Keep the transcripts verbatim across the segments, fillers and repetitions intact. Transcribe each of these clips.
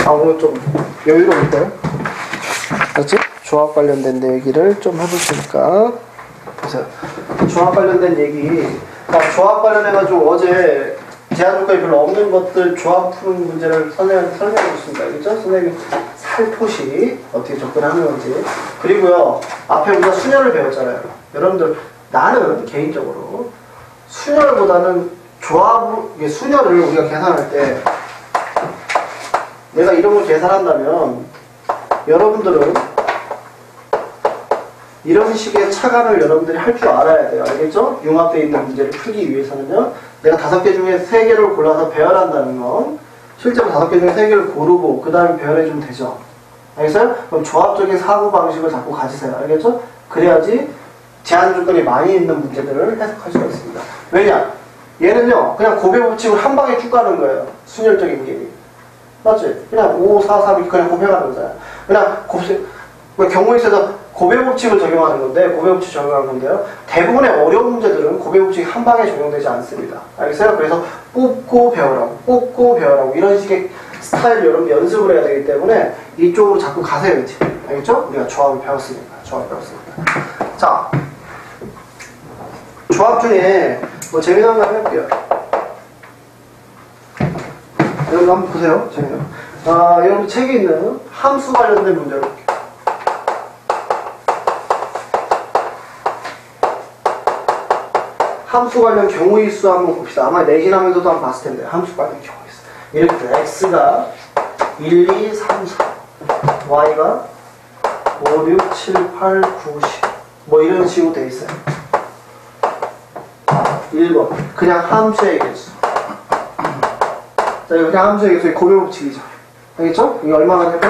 아, 오늘 좀 여유로울까요? 그렇지? 조합 관련된 얘기를 좀 해볼 테니까. 그래서 조합 관련된 얘기. 아, 조합 관련해가지고 어제 제한 조건이 별로 없는 것들 조합 푸는 문제를 선생님한테 설명해 줬습니다. 그죠? 선생님이 살포시 어떻게 접근하는 건지. 그리고요, 앞에 우리가 순열을 배웠잖아요. 여러분들, 나는 개인적으로 순열보다는 조합, 순열을 우리가 계산할 때 내가 이런 걸 계산한다면 여러분들은 이런 식의 차관을 여러분들이 할 줄 알아야 돼요. 알겠죠? 융합되어 있는 문제를 풀기 위해서는요. 내가 다섯 개 중에 세 개를 골라서 배열한다는 건 실제로 다섯 개 중에 세 개를 고르고 그 다음에 배열해주면 되죠. 알겠어요? 그럼 조합적인 사고방식을 자꾸 가지세요. 알겠죠? 그래야지 제한 조건이 많이 있는 문제들을 해석할 수가 있습니다. 왜냐? 얘는요. 그냥 곱의 법칙을 한 방에 쭉 가는 거예요. 순열적인 게. 맞지? 그냥 오, 사, 삼 그냥 곱해가는 거잖아요. 그냥 곱셈, 경우에 있어서 곱의 법칙을 적용하는 건데, 곱의 법칙 적용하는 건데요. 대부분의 어려운 문제들은 곱의 법칙이 한 방에 적용되지 않습니다. 알겠어요? 그래서 뽑고 배워라고, 뽑고 배워라고, 이런 식의 스타일을 여러분 연습을 해야 되기 때문에 이쪽으로 자꾸 가세요, 이제. 알겠죠? 우리가 조합을 배웠으니까. 조합을 배웠으니까. 자, 조합 중에 뭐 재미난 거 해볼게요. 여러분 한번 보세요. 재미난 거. 아, 여러분 책에 있는 함수 관련된 문제를 볼게요. 함수 관련 경우의 수 한번 봅시다. 아마 내신하면서도 한번 봤을 텐데 함수 관련 경우의 수. 이렇게 돼. x가 일, 이, 삼, 사, y가 오, 육, 칠, 팔, 구, 십 뭐 이런 식으로 돼 있어요. 일 번 그냥 함수의 개수. 자, 이거 그냥 함수의 개수의 곱의 법칙이죠. 알겠죠? 이게 얼마나 될까?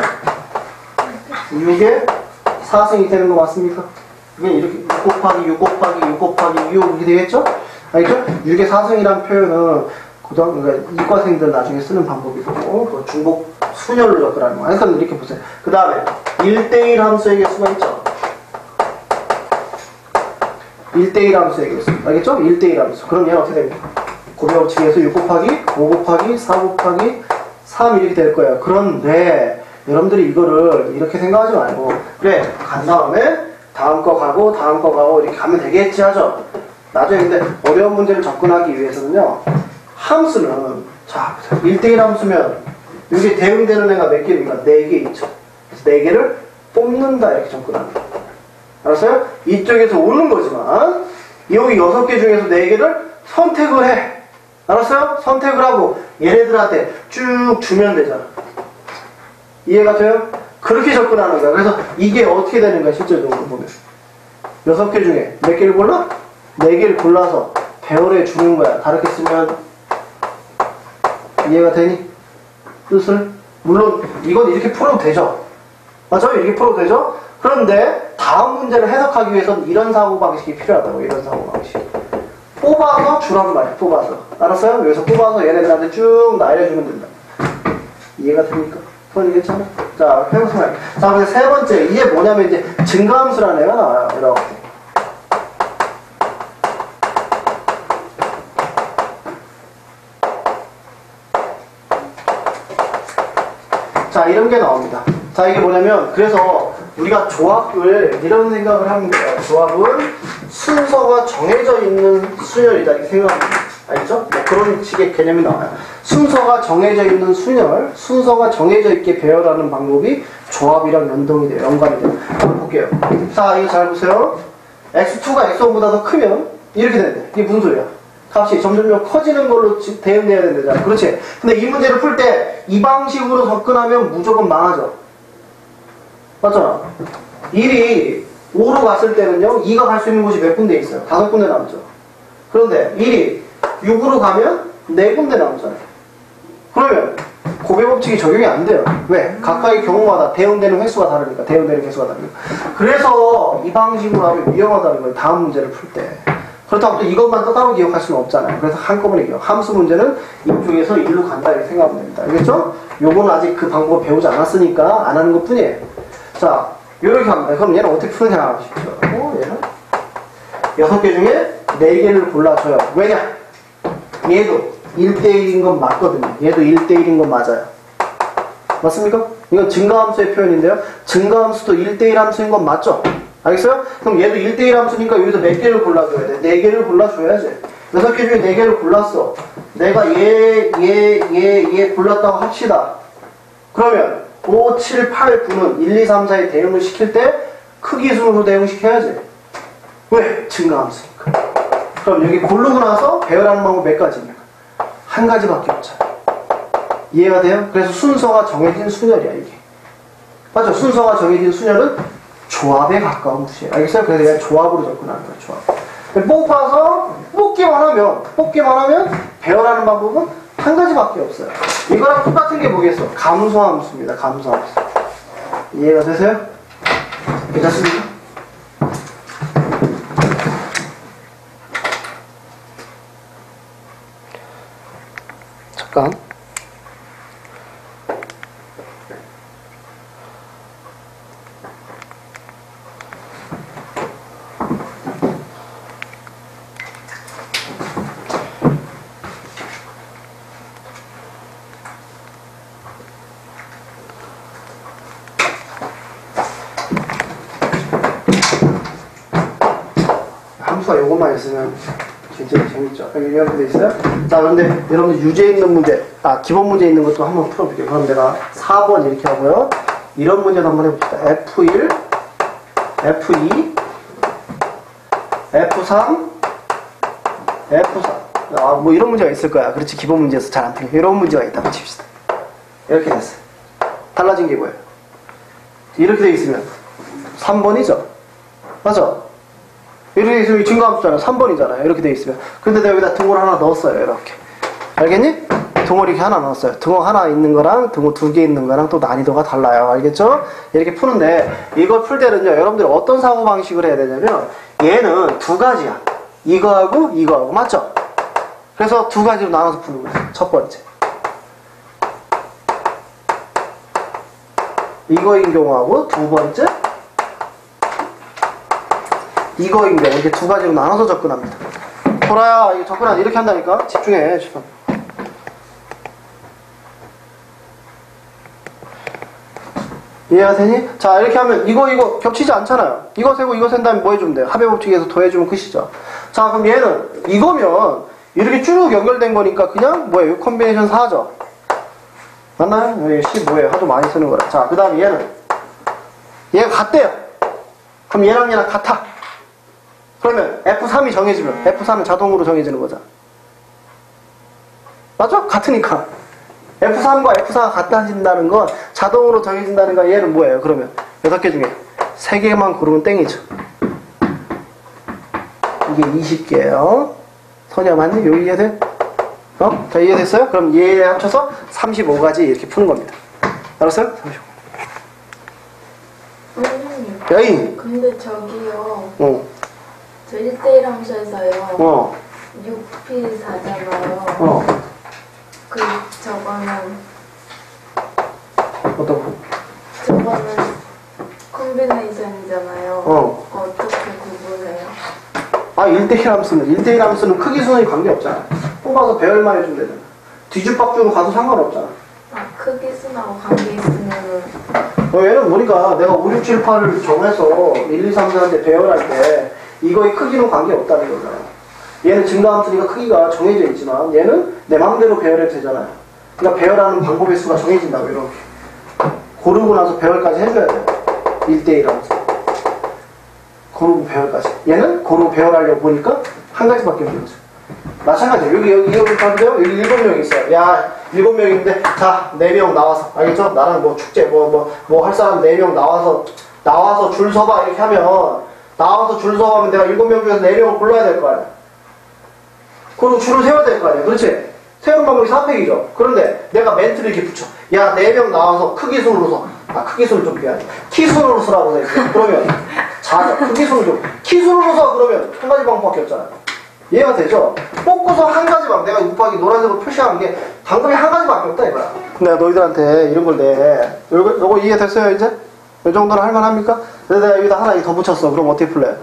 육에 사승이 되는 거 맞습니까? 이게 이렇게 육 곱하기 육 곱하기 육 곱하기 육 이렇게 되겠죠? 알겠죠? 육의 사승이라는 표현은 고등, 그러니까 이과생들 나중에 쓰는 방법이고, 중복 순열로 접근하는 거. 그러니까 이렇게 보세요. 그 다음에 일 대 일 함수의 개수가 있죠? 일 대 일 함수의 개수. 알겠죠? 일 대 일 함수. 그럼 얘는 어떻게 됩니까? 곱의 법칙에서 육 곱하기 오 곱하기 사 곱하기 삼 이렇게 될 거예요. 그런데 여러분들이 이거를 이렇게 생각하지 말고, 그래, 간 다음에 다음 거 가고 다음 거 가고 이렇게 가면 되겠지 하죠. 나중에 근데 어려운 문제를 접근하기 위해서는요, 함수는 자 일 대 일 함수면 이게 대응되는 애가 몇 개입니까? 네 개 있죠. 그래서 네 개를 뽑는다 이렇게 접근하는 거예요. 알았어요? 이쪽에서 오는 거지만 여기 여섯 개 중에서 네 개를 선택을 해. 알았어요? 선택을 하고 얘네들한테 쭉 주면 되잖아. 이해가 돼요? 그렇게 접근하는 거야. 그래서 이게 어떻게 되는 거야, 실질적으로 보면. 여섯 개 중에 몇 개를 골라? 네 개를 골라서 배열해 주는 거야. 다르게 쓰면 이해가 되니? 뜻을? 물론 이건 이렇게 풀어도 되죠. 맞죠? 이렇게 풀어도 되죠? 그런데 다음 문제를 해석하기 위해서는 이런 사고방식이 필요하다고. 이런 사고방식. 뽑아서 주란 말이야. 뽑아서. 알았어요? 여기서 뽑아서 얘네들한테 쭉 나열해주면 된다. 이해가 됩니까? 그건 이해했잖아? 자, 회복생활. 자, 그래서 세 번째. 이게 뭐냐면 이제 증가함수라는 애가 나와요. 이렇게. 자, 이런 게 나옵니다. 자, 이게 뭐냐면, 그래서 우리가 조합을 이런 생각을 하는 거예요. 조합은 순서가 정해져 있는 순열이다. 이렇게 생각합니다. 알겠죠? 뭐 그런 식의 개념이 나와요. 순서가 정해져 있는 순열, 순서가 정해져 있게 배열하는 방법이 조합이랑 연동이 돼요. 연관이 돼요. 한번 볼게요. 자, 이거 잘 보세요. 엑스 투가 엑스 원보다 더 크면 이렇게 된대. 이게 무슨 소리야? 값이 점점점 커지는 걸로 대응돼야 된다잖아. 그렇지? 근데 이 문제를 풀 때 이 방식으로 접근하면 무조건 망하죠. 맞잖아. 일이 오로 갔을 때는요, 이가 갈 수 있는 곳이 몇 군데 있어요? 다섯 군데 남죠. 그런데 일이 육으로 가면 네 군데 남잖아요. 그러면 곱의 법칙이 적용이 안 돼요. 왜? 각각의 경우마다 대응되는 횟수가 다르니까. 대응되는 횟수가 다르니까. 그래서 이 방식으로 하면 위험하다는 거예요. 다음 문제를 풀 때. 그렇다고 또 이것만 또 따로 기억할 수는 없잖아요. 그래서 한꺼번에 기억. 함수 문제는 이쪽에서 일로 간다 이렇게 생각하면 됩니다. 알겠죠? 요거는 아직 그 방법을 배우지 않았으니까 안 하는 것 뿐이에요. 자, 요렇게 합니다. 그럼 얘는 어떻게 푸는 생각하십시오. 어, 얘는 여섯 개 중에 네 개를 골라줘요. 왜냐? 얘도 일 대 일인 건 맞거든요. 얘도 일 대 일인 건 맞아요. 맞습니까? 이건 증가함수의 표현인데요. 증가함수도 일 대 일 함수인 건 맞죠? 알겠어요? 그럼 얘도 일 대 일 함수니까 여기서 몇 개를 골라줘야 돼? 네 개를 골라줘야지. 여섯 개 중에 네 개를 골랐어. 내가 얘, 얘, 얘, 얘 골랐다고 합시다. 그러면 오, 칠, 팔, 구는 일, 이, 삼, 사에 대응을 시킬 때 크기 순으로 대응시켜야지. 왜? 증가함수니까. 그럼 여기 고르고 나서 배열하는 방법 몇 가지입니까? 한 가지밖에 없잖아. 이해가 돼요? 그래서 순서가 정해진 순열이야, 이게. 맞죠? 순서가 정해진 순열은 조합에 가까운 것이에요. 알겠어요? 그래서 그냥 조합으로 접근하는 거야, 조합. 뽑아서 뽑기만 하면, 뽑기만 하면 배열하는 방법은 한 가지밖에 없어요. 이거랑 똑같은 게 뭐겠어? 감소함수입니다, 감소함수. 이해가 되세요? 괜찮습니까? 잠깐. 함수가 요것만 있으면 굉장히 재밌죠. 여기 이렇게 돼 있어요. 자, 그런데 여러분들 유제 있는 문제, 아, 기본 문제 있는 것도 한번 풀어볼게요. 그럼 내가 사 번 이렇게 하고요. 이런 문제도 한번 해봅시다. 에프 일, 에프 이, 에프 삼, 에프 사. 아, 뭐 이런 문제가 있을 거야. 그렇지, 기본 문제에서 잘 안 풀려. 이런 문제가 있다고 칩시다. 이렇게 됐어요. 달라진 게 뭐예요? 이렇게 돼 있으면 삼 번이죠? 맞아? 이렇게 있으면 증가함수잖아요. 삼 번이잖아요. 이렇게 돼 있으면. 근데 내가 여기다 등호를 하나 넣었어요. 이렇게. 알겠니? 등호 이렇게 하나 넣었어요. 등호 하나 있는 거랑 등호 두 개 있는 거랑 또 난이도가 달라요. 알겠죠? 이렇게 푸는데 이걸 풀 때는요. 여러분들이 어떤 사고방식을 해야 되냐면 얘는 두 가지야. 이거하고 이거하고. 맞죠? 그래서 두 가지로 나눠서 푸는 거예요. 첫 번째. 이거인 경우하고 두 번째. 이거인 경우 이렇게 두 가지로 나눠서 접근합니다. 보라야, 이거 접근하지 이렇게 한다니까? 집중해, 집중. 이해가 되니? 자, 이렇게 하면 이거 이거 겹치지 않잖아요. 이거 세고 이거 센 다음에 뭐 해주면 돼요? 합의 법칙에서 더해주면 끝이죠. 자, 그럼 얘는 이거면 이렇게 쭉 연결된 거니까 그냥 뭐예요? 콤비네이션 사죠. 맞나요? 여기 십 뭐예요? 하도 많이 쓰는 거라. 자, 그 다음에 얘는 얘가 같대요. 그럼 얘랑 얘랑 같아. 그러면 에프 삼이 정해지면 에프 삼은 자동으로 정해지는 거잖아. 맞죠? 같으니까. 에프 삼과 에프 사가 같아진다는 건 자동으로 정해진다는 건 얘는 뭐예요? 그러면 여섯 개 중에 세 개만 고르면 땡이죠. 이게 이십 개예요. 선이야, 맞니? 여기 이해돼? 어? 자, 이해됐어요? 그럼 얘 합쳐서 삼십오 가지 이렇게 푸는 겁니다. 알았어요? 삼십오. 선생님. 여인. 근데 저기요. 어. 저 일 대 일 함수에서요. 어. 육 피 사잖아요. 어. 그 저거는 어떤 거? 저거는 콤비네이션이잖아요. 어. 어떻게 구분해요? 아, 일 대 일 함수는 일 대 일 함수는 크기 순위 관계없잖아. 뽑아서 배열만 해주면 되잖아. 뒤죽박죽으로 가도 상관없잖아. 아, 크기 순하고 관계 있으면은 어, 얘는 보니까 내가 오, 육, 칠, 팔을 정해서 일, 이, 삼, 사한테 배열할 때 이거의 크기는 관계없다는 거잖아. 얘는 증가함수니까 크기가 정해져 있지만 얘는 내 마음대로 배열해도 되잖아요. 그러니까 배열하는 방법의 수가 정해진다고. 이렇게 고르고 나서 배열까지 해줘야 돼요. 일 대 일 함수 고르고 배열까지. 얘는 고르고 배열하려고 보니까 한 가지밖에 없는 거죠. 마찬가지예요. 여기 여기 여기 봐도요. 여기 일곱 명 있어요. 야, 일곱 명인데 자, 네 명 나와서. 알겠죠? 나랑 뭐 축제 뭐 뭐 뭐 할 사람 네 명 나와서 나와서 줄 서봐 이렇게 하면 나와서 줄 서면 내가 일곱 명 중에서 네 명을 골라야 될 거 아니야. 그리고 줄을 세워야 될 거 아니야. 그렇지? 세우는 방법이 사팩이죠. 그런데 내가 멘트를 이렇게 붙여. 야, 네 명 나와서 크기 순으로 서. 아, 크기 순을 좀 빼야지. 키 순으로 서라고 돼 있어. 그러면 자, 크기 순을 좀. 키 순으로 서 그러면 한 가지 방법밖에 없잖아. 이해가 되죠? 뽑고서 한 가지만 내가 곱하기 노란색으로 표시하는 게 방법이 한 가지밖에 없다 이거야. 내가 너희들한테 이런 걸 내. 요거, 요거 이해됐어요 이제? 이 정도는 할만합니까? 그래서 내가 여기다 하나 더 붙였어. 그럼 어떻게 풀래?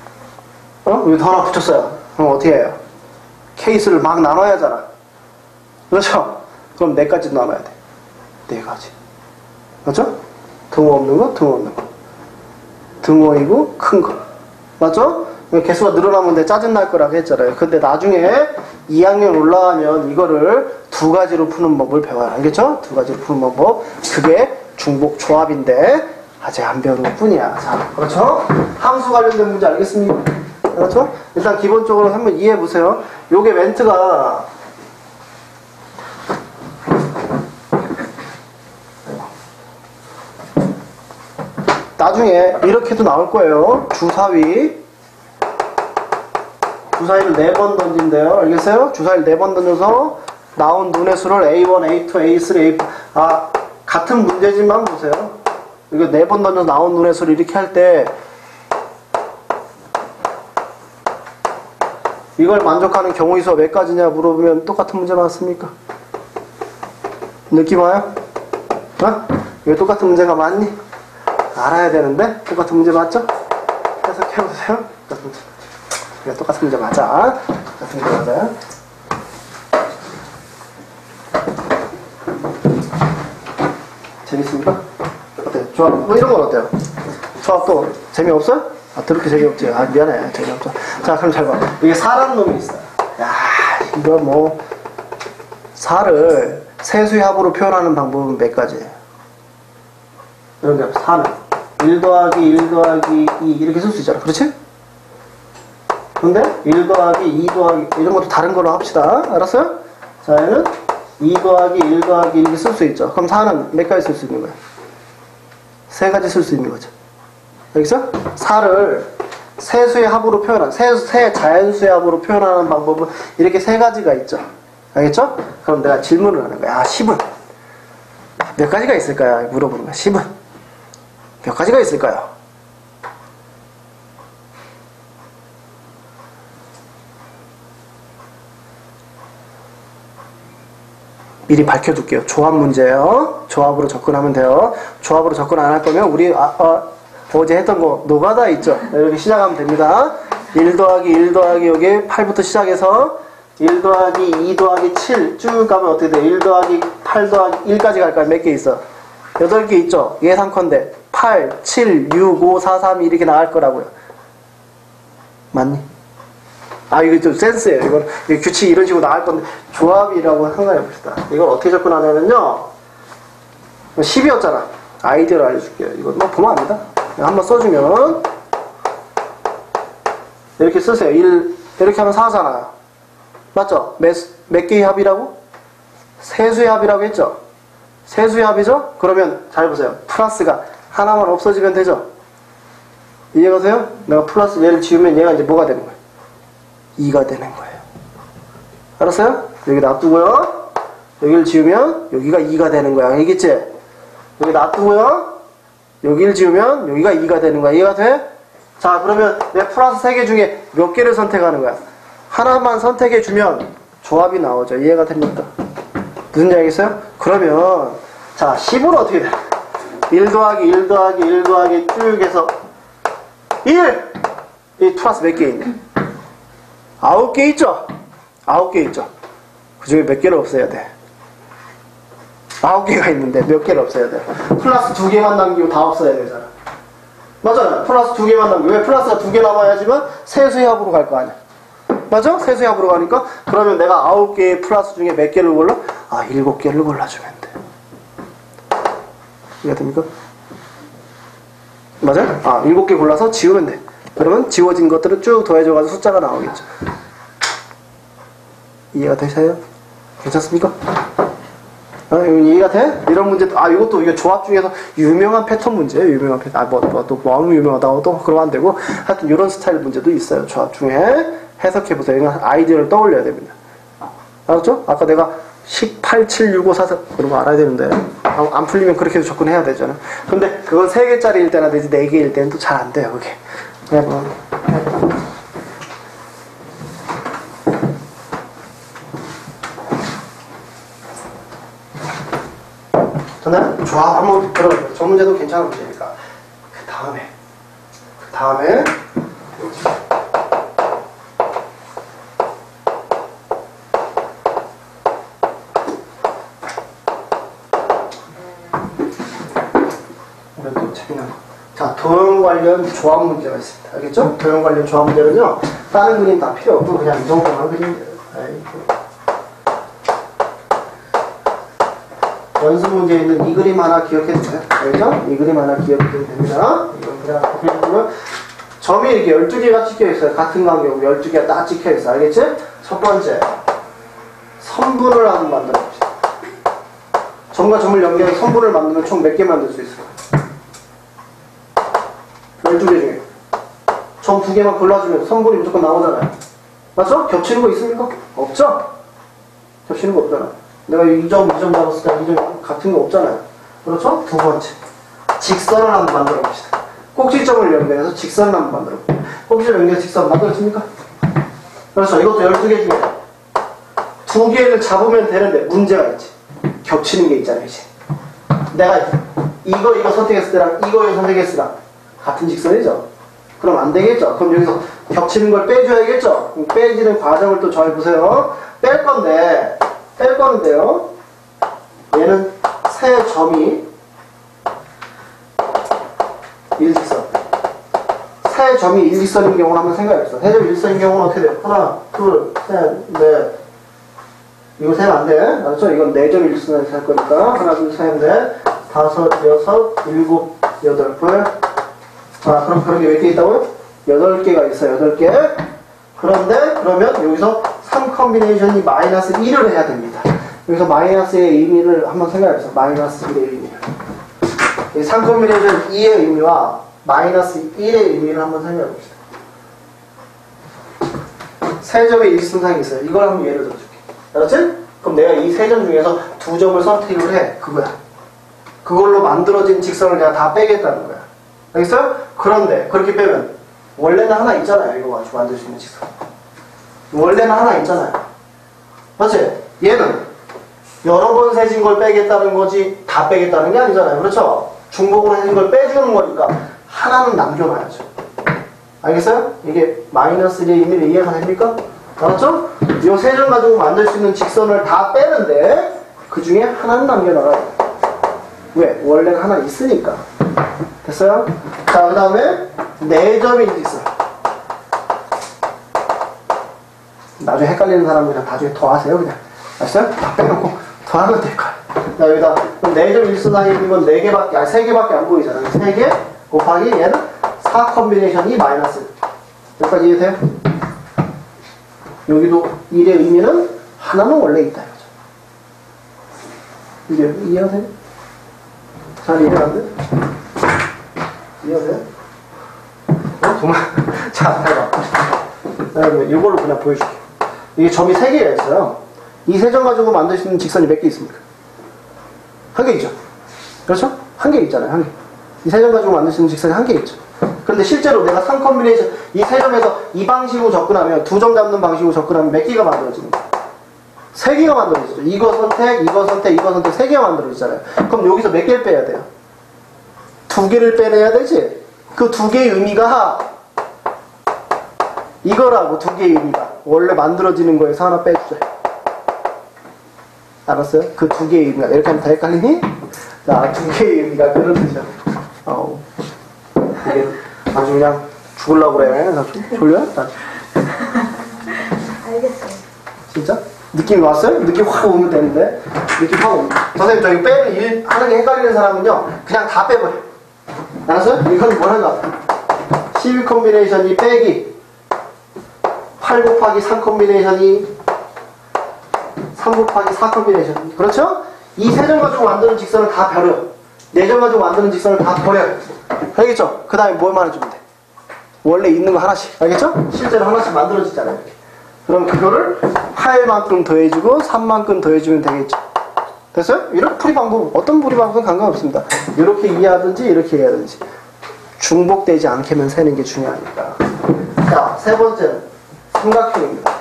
어? 여기 더 하나 붙였어요. 그럼 어떻게 해요? 케이스를 막 나눠야 하잖아. 그렇죠? 그럼 네 가지 남아야 돼. 네 가지. 맞죠? 등호 없는 거, 등호 없는 거. 등호이고 큰 거. 맞죠? 개수가 늘어나면 내 짜증날 거라고 했잖아요. 근데 나중에 이 학년 올라가면 이거를 두 가지로 푸는 법을 배워요. 알겠죠? 두 가지로 푸는 방법. 그게 중복 조합인데 아직 안 배우는 것 뿐이야. 자, 그렇죠? 함수 관련된 문제 알겠습니까? 그렇죠? 일단 기본적으로 한번 이해해 보세요. 요게 멘트가 나중에 이렇게도 나올 거예요. 주사위. 주사위를 네 번 던진대요. 알겠어요? 주사위를 네 번 던져서 나온 눈의 수를 에이 원, 에이 투, 에이 쓰리, 에이 포. 아, 같은 문제지만 보세요. 이거 네 번 던져서 나온 눈의 수를 이렇게 할 때 이걸 만족하는 경우의 수가 몇 가지냐 물어보면 똑같은 문제 맞습니까? 느낌 와요? 어? 이거 똑같은 문제가 맞니? 알아야 되는데 똑같은 문제 맞죠? 해석해보세요. 똑같은 문제. 이거 똑같은 문제 맞아. 똑같은 문제 맞아요. 재밌습니까? 어때요? 조합, 뭐 이런 건 어때요? 조합도 재미없어요? 아, 더럽게 재미없지. 아, 미안해. 재미없어. 자, 그럼 잘 봐. 이게 사라는 놈이 있어요. 야, 이거 뭐, 사를 세수의 합으로 표현하는 방법은 몇 가지예요? 이런 게 사는. 일 더하기 일 더하기 이 이렇게 쓸 수 있잖아. 그렇지? 근데 일 더하기 이 더하기 이런 것도 다른 걸로 합시다. 알았어요? 자, 얘는 이 더하기 일 더하기 이렇게 쓸 수 있죠. 그럼 사는 몇 가지 쓸 수 있는 거야? 세 가지 쓸 수 있는 거죠. 알겠어? 사를 세수의 합으로 표현한 세, 세 자연수의 합으로 표현하는 방법은 이렇게 세 가지가 있죠. 알겠죠? 그럼 내가 질문을 하는 거야. 아, 십은 몇 가지가 있을까요? 물어보는 거야. 십은 몇 가지가 있을까요? 미리 밝혀둘게요. 조합 문제예요. 조합으로 접근하면 돼요. 조합으로 접근 안 할 거면 우리 아, 어, 어제 했던 거 노가다 있죠. 이렇게 시작하면 됩니다. 일 더하기 일 더하기 여기 팔부터 시작해서 일 더하기 이 더하기 칠 쭉 가면 어떻게 돼? 일 더하기 팔 더하기 일까지 갈까요? 몇 개 있어? 여덟 개 있죠? 예상컨대 팔, 칠, 육, 오, 사, 삼 이렇게 나갈 거라고요. 맞니? 아, 이거 좀 센스예요. 이건 규칙이 이런 식으로 나갈 건데 조합이라고 생각해 봅시다. 이걸 어떻게 접근하냐면요. 십이었잖아. 아이디어를 알려줄게요. 이거 뭐 보면 압니다. 한번 써주면 이렇게 쓰세요. 일 이렇게 하면 사잖아요. 맞죠? 몇, 몇 개의 합이라고? 세수의 합이라고 했죠? 세수의 합이죠? 그러면 잘 보세요. 플러스가 하나만 없어지면 되죠? 이해가세요? 내가 플러스 얘를 지우면 얘가 이제 뭐가 되는 거예요? 이가 되는 거예요. 알았어요? 여기 놔두고요. 여기를 지우면 여기가 이가 되는 거야. 알겠지? 여기 놔두고요. 여기를 지우면 여기가 이가 되는 거야. 이해가 돼? 자, 그러면 내 플러스 세 개 중에 몇 개를 선택하는 거야? 하나만 선택해주면 조합이 나오죠. 이해가 됩니까? 무슨 얘기겠어요? 그러면 자, 십으로 어떻게 돼? 일 더하기 일 더하기 일 더하기 쭉 해서 일! 이 플러스 몇 개 있네? 아홉 개 있죠? 아홉 개 있죠? 그 중에 몇 개를 없애야 돼? 아홉 개가 있는데 몇 개를 없애야 돼? 플러스 두 개만 남기고 다 없애야 되잖아. 맞잖아. 플러스 두 개만 남기고. 왜 플러스가 두 개 남아야지만 세수의 합으로 갈 거 아니야. 맞아? 세수의 합으로 가니까 그러면 내가 아홉 개의 플러스 중에 몇 개를 골라? 아, 일곱 개를 골라주면 돼. 이해가 됩니까? 맞아요? 아, 일곱 개 골라서 지우면 돼. 그러면 지워진 것들은 쭉 더해져가지고 숫자가 나오겠죠. 이해가 되세요? 괜찮습니까? 아, 이해가 돼? 이런 문제, 아, 이것도, 이거 조합 중에서 유명한 패턴 문제예요. 유명한 패턴. 아, 뭐, 뭐, 또, 너무 유명하다고 또 그러면 안 되고. 하여튼, 이런 스타일 문제도 있어요. 조합 중에. 해석해보세요. 이건 아이디어를 떠올려야 됩니다. 알았죠? 아까 내가 십팔, 칠, 육, 오, 사, 사 그런 거 알아야 되는데. 안, 안 풀리면 그렇게도 접근해야 되잖아. 근데 그건 세 개짜리일 때나 되지 네 개일 때는 또 잘 안 돼요, 그게. 네, 뭐. 저는 조합 한번 들어볼게요. 저 문제도 괜찮은 문제니까. 그 다음에, 그 다음에, 관련 조합 문제가 있습니다. 알겠죠? 도형 관련 조합 문제는요, 다른 그림 다 필요 없고 그냥 이 정도만 그리면 돼요. 아이고. 연습 문제에 있는 이 그림 하나 기억해주세요. 알죠? 이 그림 하나 기억해주면 됩니다. 이건 그냥 보면 점이 이렇게 열두 개가 찍혀있어요. 같은 간격 열두 개가 딱 찍혀있어. 알겠지? 첫 번째, 선분을 한번 만들어 봅시다. 점과 점을 연결해서 선분을 만들면 총 몇 개 만들 수 있을까요? 열두 개 중에 점 두 개만 골라주면 선분이 무조건 나오잖아요. 맞죠? 겹치는 거 있습니까? 없죠? 겹치는 거 없잖아요. 내가 이 점, 이 점 잡았을 때 이 점 같은 거 없잖아요. 그렇죠? 두 번째, 직선을 한번 만들어 봅시다. 꼭지점을 연결해서 직선을 한번 만들어 봅시다. 꼭지점 연결해서 직선 만들어집니까? 그렇죠. 이것도 열두 개 중에 두 개를 잡으면 되는데 문제가 있지. 겹치는 게 있잖아요. 이제 내가 이거 이거 선택했을 때랑 이거 이거 선택했을 때랑 같은 직선이죠. 그럼 안 되겠죠. 그럼 여기서 겹치는 걸 빼줘야겠죠. 그럼 빼지는 과정을 또 잘 보세요. 뺄 건데 뺄 건데요. 얘는 세 점이 일직선. 세 점이 일직선인 경우는 한번 생각해보세요. 세 점이 일직선인 경우는 어떻게 돼요? 하나, 둘, 셋, 넷. 이거 세면 안 돼. 알았죠? 이건 네 점 일직선에서 할 거니까. 하나, 둘, 셋, 넷, 다섯, 여섯, 일곱, 여덟 번. 아, 그럼 그런 게 몇 개 있다고요? 여덟 개가 있어요. 여덟 개. 그런데 그러면 여기서 삼 컴비네이션이 마이너스 일을 해야 됩니다. 여기서 마이너스의 의미를 한번 생각해보세요. 마이너스 일의 의미를. 이 삼 컴비네이션 이의 의미와 마이너스 일의 의미를 한번 생각해봅시다. 세 점의 일승상이 있어요. 이걸 한번 예를 들어줄게. 알았지? 그럼 내가 이 세 점 중에서 두 점을 선택을 해. 그거야. 그걸로 만들어진 직선을 내가 다 빼겠다는 거야. 알겠어요? 그런데 그렇게 빼면 원래는 하나 있잖아요. 이거 가지고 만들 수 있는 직선. 원래는 하나 있잖아요. 맞지? 얘는 여러 번 세진 걸 빼겠다는 거지 다 빼겠다는 게 아니잖아요. 그렇죠? 중복으로 세진 걸 빼주는 거니까 하나는 남겨놔야죠. 알겠어요? 이게 마이너스 일의 의미를 이해가 됩니까? 알았죠? 이 세 점 가지고 만들 수 있는 직선을 다 빼는데 그 중에 하나는 남겨놔요. 왜? 원래는 하나 있으니까. 됐어요? 자, 그 다음에 네 점이 일직선. 나중에 헷갈리는 사람은 그냥 나중에 더 하세요. 그냥. 알았어요? 다 빼놓고 더 하면 될 거야. 자, 여기다 네 점 일직선에 있는 건 네 개밖에, 아니 세 개밖에 안 보이잖아요. 세 개 곱하기 얘는 사 컴비네이션이 마이너스. 여기까지 이해돼요? 여기도 일의 의미는 하나는 원래 있다. 이제 이해하세요? 잘 이해 안 돼? 이해하세요? 어? 정말? 자, 해봐. 그러면 이걸로 그냥 보여줄게. 이게 점이 세 개가 있어요. 이 세 점 가지고 만들 수 있는 직선이 몇 개 있습니까? 한 개 있죠? 그렇죠? 한 개 있잖아요. 한 개. 이 세 점 가지고 만들 수 있는 직선이 한 개 있죠. 그런데 실제로 내가 삼 컴비네이션 이 세 점에서 이 방식으로 접근하면 두 점 잡는 방식으로 접근하면 몇 개가 만들어지는 거예요? 세 개가 만들어지죠. 이거 선택, 이거 선택, 이거 선택 세 개가 만들어지잖아요. 그럼 여기서 몇 개를 빼야 돼요? 두 개를 빼내야 되지? 그 두 개의 의미가 이거라고. 두 개의 의미가 원래 만들어지는 거에서 하나 빼주죠. 알았어요? 그 두 개의 의미가 이렇게 하면 다 헷갈리니? 자, 두 개의 의미가 그런 뜻이야. 어우, 이게 아주 그냥 죽으려고 그래. 나 좀 졸려? 나. 알겠어요. 진짜? 느낌 왔어요? 느낌 확 오면 되는데. 느낌 확 오면. 선생님, 저기 빼면 일 하는 게 헷갈리는 사람은요, 그냥 다 빼버려. 알았어요? 이건 뭐라고? 십이 컴비네이션이 빼기 팔 곱하기 삼 컴비네이션이 삼 곱하기 사 컴비네이션. 그렇죠? 이 세 점 가지고 만드는 직선을 다 버려. 네 점 가지고 만드는 직선을 다 버려. 알겠죠? 그 다음에 뭘만 해주면 돼? 원래 있는 거 하나씩. 알겠죠? 실제로 하나씩 만들어지잖아요. 이렇게. 그럼 그거를 팔만큼 더해주고 삼만큼 더해주면 되겠죠. 됐어요? 이런 풀이 방법, 어떤 풀이 방법은 상관없습니다. 이렇게 이해하든지 이렇게 이해하든지 중복되지 않게만 세는 게 중요하니까. 자, 세 번째는 삼각형입니다.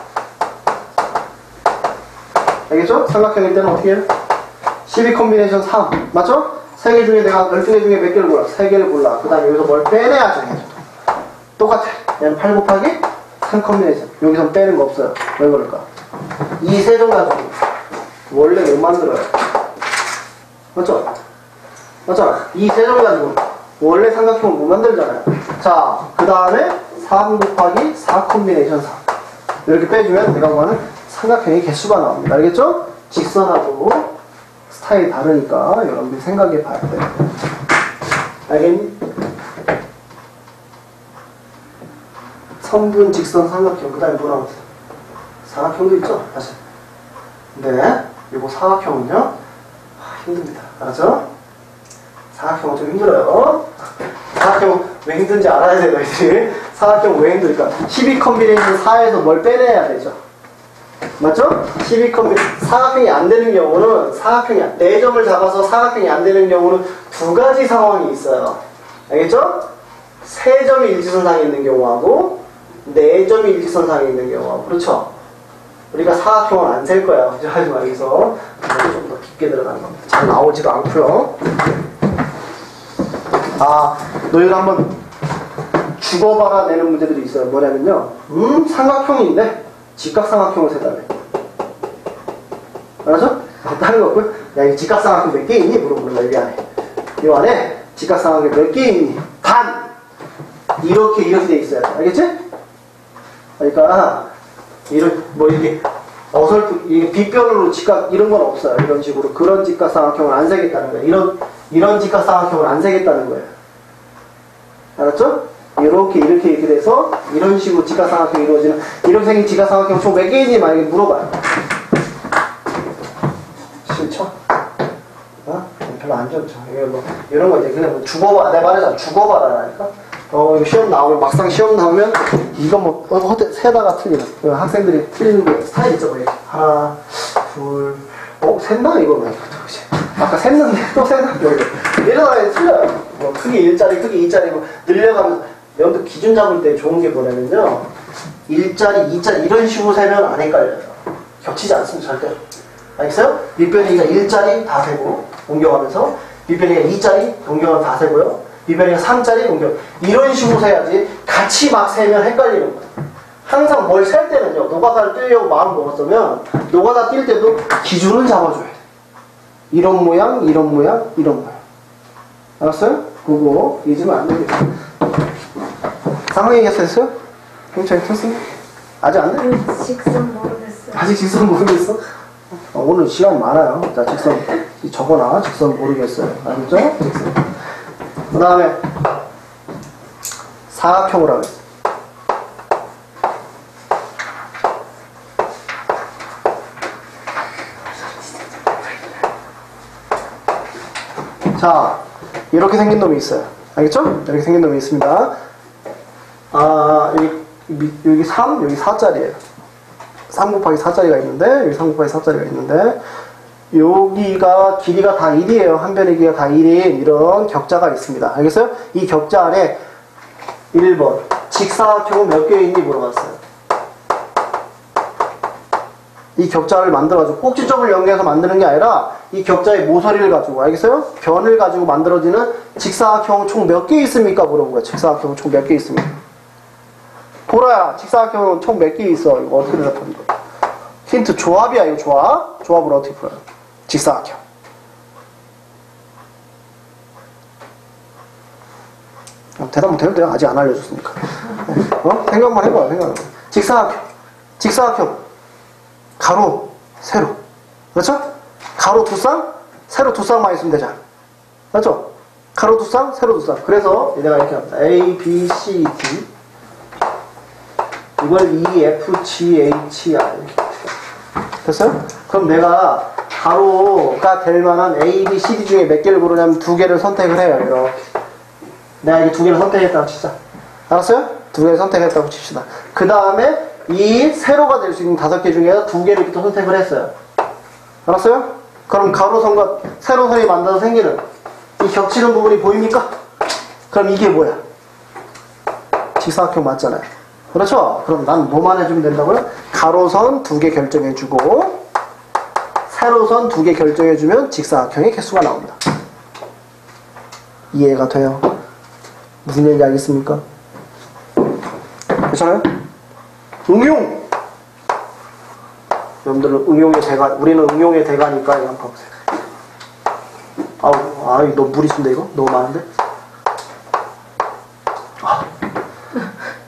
알겠죠? 삼각형일 때는 어떻게 해요? 십이 컴비네이션 삼. 맞죠? 세 개 중에 내가 열두 개 중에 몇 개를 골라? 세 개를 골라. 그 다음에 여기서 뭘 빼내야죠. 똑같아. 얘는 팔 곱하기 삼 컴비네이션. 여기서 빼는 거 없어요. 왜 그럴까? 이 세 점 가지고 원래 못 만들어요. 맞죠? 맞잖아. 이 세 점 가지고 원래 삼각형을 못 만들잖아요. 자, 그 다음에 삼 곱하기 사 콤비네이션 사. 이렇게 빼주면 내가 구하는 삼각형의 개수가 나옵니다. 알겠죠? 직선하고 스타일이 다르니까 여러분들이 생각해 봐야 돼요. 알겠니? 선분, 직선, 삼각형. 그 다음에 뭐 나오세요? 사각형도 있죠? 다시. 근데 이거 사각형은요? 아, 힘듭니다. 알았죠? 사각형은 좀 힘들어요. 사각형 왜 힘든지 알아야 돼요, 너희들이. 사각형 왜 힘들까? 십이 컴비네이션 사에서 뭘 빼내야 되죠? 맞죠? 십이 컴비네이션 사각형이 안 되는 경우는 사각형이 네 점을 잡아서 사각형이 안 되는 경우는 두 가지 상황이 있어요. 알겠죠? 세 점이 일직선상에 있는 경우하고 네 점이 일직선상에 있는 경우하고. 그렇죠? 우리가 사각형을 안 셀 거야. 그죠? 하지 말고서 좀 더 깊게 들어가는 겁니다. 잘 나오지도 않고요. 아, 너희들 한번 죽어봐라 내는 문제들이 있어요. 뭐냐면요. 음, 삼각형인데 직각삼각형을 세달래. 알았죠? 다른 거 없고요. 야, 이 직각삼각형 몇 개 있니? 물어보는 거야. 여기 안에. 이 안에 직각삼각형 몇 개 있니? 단! 이렇게 이렇게 돼 있어요. 알겠지? 그러니까 이런 뭐 이렇게 어설프 이게 빗변으로 직각 이런 건 없어요. 이런 식으로 그런 직각삼각형을 안 세겠다는 거예요. 이런 이런 직각삼각형을 안 세겠다는 거예요. 알았죠? 이렇게 이렇게 이렇게 돼서 이런 식으로 직각삼각형이 이루어지는 이렇게 생긴 직각삼각형 총 몇 개 있니? 만약에 물어봐요. 싫죠? 어? 별로 안 좋죠. 이거 뭐 이런 거 이제 그냥 뭐 죽어봐. 내가 말했잖아. 죽어봐라니까. 어, 시험 나오면, 막상 시험 나오면, 이거 뭐, 어, 허대, 세다가 틀리는. 학생들이 틀리는 게 스타일 있죠, 뭐, 이렇게. 하나, 둘, 어, 샜나? 이거 왜, 그치? 아까 샜는데, 또 샜나? 여기. 이러다가 틀려요. 뭐, 크기 일자리, 크기 이자리, 뭐, 늘려가면서. 여러분들 기준 잡을 때 좋은 게 뭐냐면요. 일자리, 이자리, 이런 식으로 세면 안 헷갈려요. 겹치지 않습니다, 절대로. 알겠어요? 밑변이가 일자리 다 세고, 옮겨가면서. 밑변이가 이자리, 옮겨가면 다 세고요. 밑변이가 삼자리 옮겨. 이런 식으로 세야지 같이 막 세면 헷갈리는 거예요. 항상 뭘 셀 때는요. 노가다를 떼려고 마음 먹었으면 노가다 뛸 때도 기준을 잡아줘야 돼. 이런 모양, 이런 모양, 이런 모양. 알았어요? 그거 잊으면 안 됩니다. 상황 얘기했어요? 굉장히 컸습니다. 아직 안 돼? 직선 모르겠어요. 아직 직선 모르겠어? 어, 오늘 시간이 많아요. 자, 직선 적어놔. 직선 모르겠어요. 알겠죠? 직선. 그 다음에 사각형을 하겠습니다. 자, 이렇게 생긴 놈이 있어요. 알겠죠? 이렇게 생긴 놈이 있습니다. 아, 여기, 여기 삼, 여기 사짜리예요. 삼 곱하기 사짜리가 있는데, 여기 삼 곱하기 사짜리가 있는데, 여기가 길이가 다 일이에요. 한 변의 길이가 다 일인 이런 격자가 있습니다. 알겠어요? 이 격자 안에 일 번 직사각형은 몇 개 있니? 물어봤어요. 이 격자를 만들어가지고 꼭지점을 연결해서 만드는 게 아니라 이 격자의 모서리를 가지고, 알겠어요? 변을 가지고 만들어지는 직사각형은 총 몇 개 있습니까? 물어본 거예요. 직사각형은 총 몇 개 있습니까? 보라야, 직사각형은 총 몇 개 있어? 이거 어떻게 대답하는 거야? 힌트, 조합이야. 이거 조합. 조합을 어떻게 풀어요? 직사각형. 대답 못해도 돼요. 아직 안 알려줬으니까. 어? 생각만 해봐요. 생각만. 직사각형. 직사각형. 가로, 세로. 그렇죠? 가로 두 쌍, 세로 두 쌍만 있으면 되잖아. 맞죠? 가로 두 쌍, 세로 두 쌍. 그래서 내가 이렇게 합니다. A, B, C, D. 이걸 E, F, G, H, I. 됐어요? 그럼 내가 가로가 될 만한 A, B, C, D 중에 몇 개를 고르냐면 두 개를 선택을 해요. 이렇게. 내가 이게 두 개를 선택했다고 치자. 알았어요? 두 개를 선택했다고 칩시다. 그 다음에 이 세로가 될 수 있는 다섯 개 중에서 두 개를 이렇게 또 선택을 했어요. 알았어요? 그럼 가로선과 세로선이 만나서 생기는 이 겹치는 부분이 보입니까? 그럼 이게 뭐야? 직사각형 맞잖아요. 그렇죠? 그럼 난 뭐만 해주면 된다고요? 가로선 두 개 결정해주고 세로선 두 개 결정해주면 직사각형의 개수가 나옵니다. 이해가 돼요? 무슨 얘기인지 알겠습니까? 괜찮아요? 응용! 여러분들은 응용의 대가, 우리는 응용의 대가니까 이거 한번 봐보세요. 아우, 아이, 너무 무리수인데 이거? 너무 많은데? 아.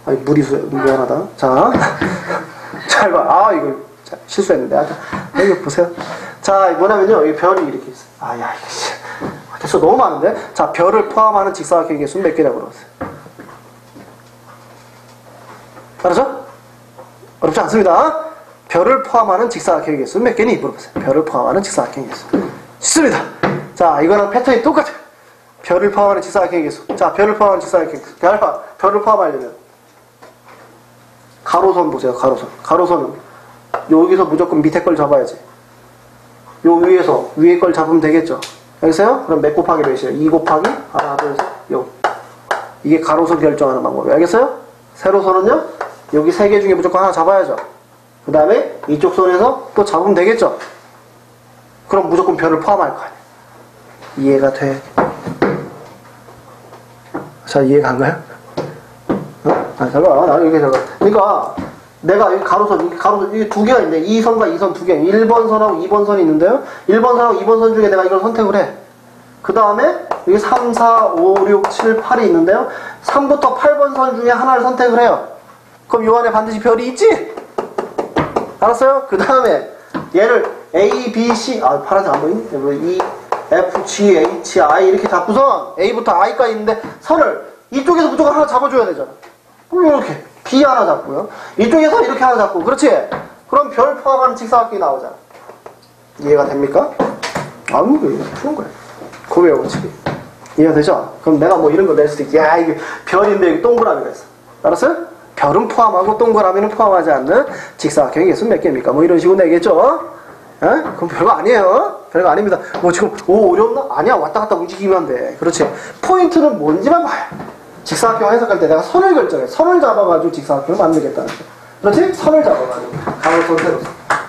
아니, 무리수, 미안하다. 자. 잘 봐. 아, 이거 자, 실수했는데. 아, 여기 보세요. 자, 뭐냐면요. 이 별이 이렇게 있어요. 아, 야, 이거 씨. 됐어. 너무 많은데? 자, 별을 포함하는 직사각형 개수 몇 개냐고 물어보세요. 알았죠? 어렵지 않습니다. 별을 포함하는 직사각형 개수 몇 개니? 물어보세요. 별을 포함하는 직사각형 개수. 쉽습니다. 자, 이거는 패턴이 똑같아요. 별을 포함하는 직사각형 개수. 자, 별을 포함하는 직사각형 개수. 별, 별을 포함하려면 가로선 보세요. 가로선. 가로선은 여기서 무조건 밑에 걸 잡아야지. 요 위에서 위에 걸 잡으면 되겠죠. 알겠어요? 그럼 몇 곱하기 몇이에요? 이 곱하기 하나, 둘, 셋, 요. 이게 가로선 결정하는 방법이에요. 알겠어요? 세로선은요? 여기 세 개 중에 무조건 하나 잡아야죠. 그 다음에 이쪽 선에서 또 잡으면 되겠죠. 그럼 무조건 별을 포함할 거 아니에요. 이해가 돼? 자, 이해가 안 가요? 어? 아, 잠깐, 나 이렇게 잠깐. 그러니까 내가 여기 가로선, 이 가로선, 이게 두 개가 있는데 이 선과 이 선 두 개, 일 번 선하고 이 번 선이 있는데요. 일 번 선하고 이 번 선 중에 내가 이걸 선택을 해. 그 다음에 여기 삼, 사, 오, 육, 칠, 팔이 있는데요. 삼부터 팔 번 선 중에 하나를 선택을 해요. 그럼 요 안에 반드시 별이 있지? 알았어요? 그 다음에 얘를 A, B, C, 아, 파란색 안 보이니? E, F, G, H, I 이렇게 잡고선 A부터 I까지 있는데 선을 이쪽에서 무조건 하나 잡아줘야 되잖아. 그럼 이렇게 B 하나 잡고요. 이쪽에서 이렇게 하나 잡고, 그렇지? 그럼 별 포함하는 직사각형이 나오잖아. 이해가 됩니까? 아무 이거 푸는 거야. 그 외워치기. 이해가 되죠? 그럼 내가 뭐 이런 거 낼 수도 있지. 야, 이게 별인데 여기 동그라미가 있어. 알았어요? 별은 포함하고 동그라미는 포함하지 않는 직사각형의 개수 몇 개입니까? 뭐 이런 식으로 내겠죠? 에? 그럼 별거 아니에요. 별거 아닙니다. 뭐 지금 오 어렵나? 아니야. 왔다 갔다 움직이면 돼. 그렇지. 포인트는 뭔지만 봐요. 직사각형 해석할 때 내가 선을 결정해. 선을 잡아가지고 직사각형을 만들겠다는 거. 그렇지? 선을 잡아가지고. 가로선, 세로선.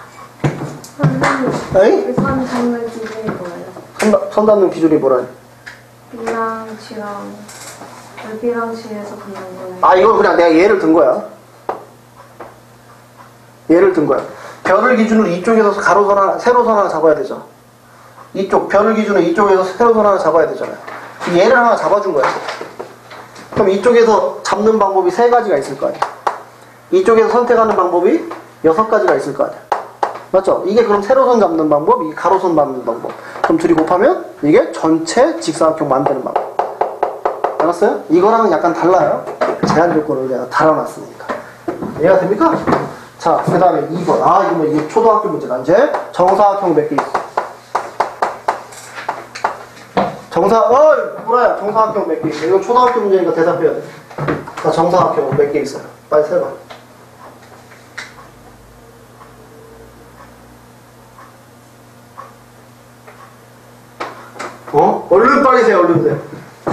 선생님, 선 잡는 기준이 뭐예요? 선, 선 잡는 기준이 뭐라니? B랑 G랑 B랑 C에서 그는 거예요. 아, 이건 그냥 내가 예를 든 거야. 예를 든 거야. 별을 기준으로 이쪽에서 가로선 하나, 세로선 하나 잡아야 되죠. 이쪽, 별을 기준으로 이쪽에서 세로선 하나 잡아야 되잖아요. 얘를 하나 잡아준 거야. 그럼 이쪽에서 잡는 방법이 세 가지가 있을 거 아니야. 이쪽에서 선택하는 방법이 여섯 가지가 있을 거 아니야. 맞죠? 이게 그럼 세로선 잡는 방법, 이게 가로선 잡는 방법. 그럼 둘이 곱하면 이게 전체 직사각형 만드는 방법. 알았어요? 이거랑은 약간 달라요. 제한 조건을 내가 달아놨으니까. 이해가 됩니까? 자, 그 다음에 이 번. 아, 이거 뭐, 이게 초등학교 문제다. 이제 정사각형 몇 개 있어? 정사, 어, 뭐야, 정사각형 몇 개 있어? 이거 초등학교 문제니까 대답해야 돼. 자, 정사각형 몇 개 있어요? 빨리 세봐. 어? 얼른 빨리 세요, 얼른 세요.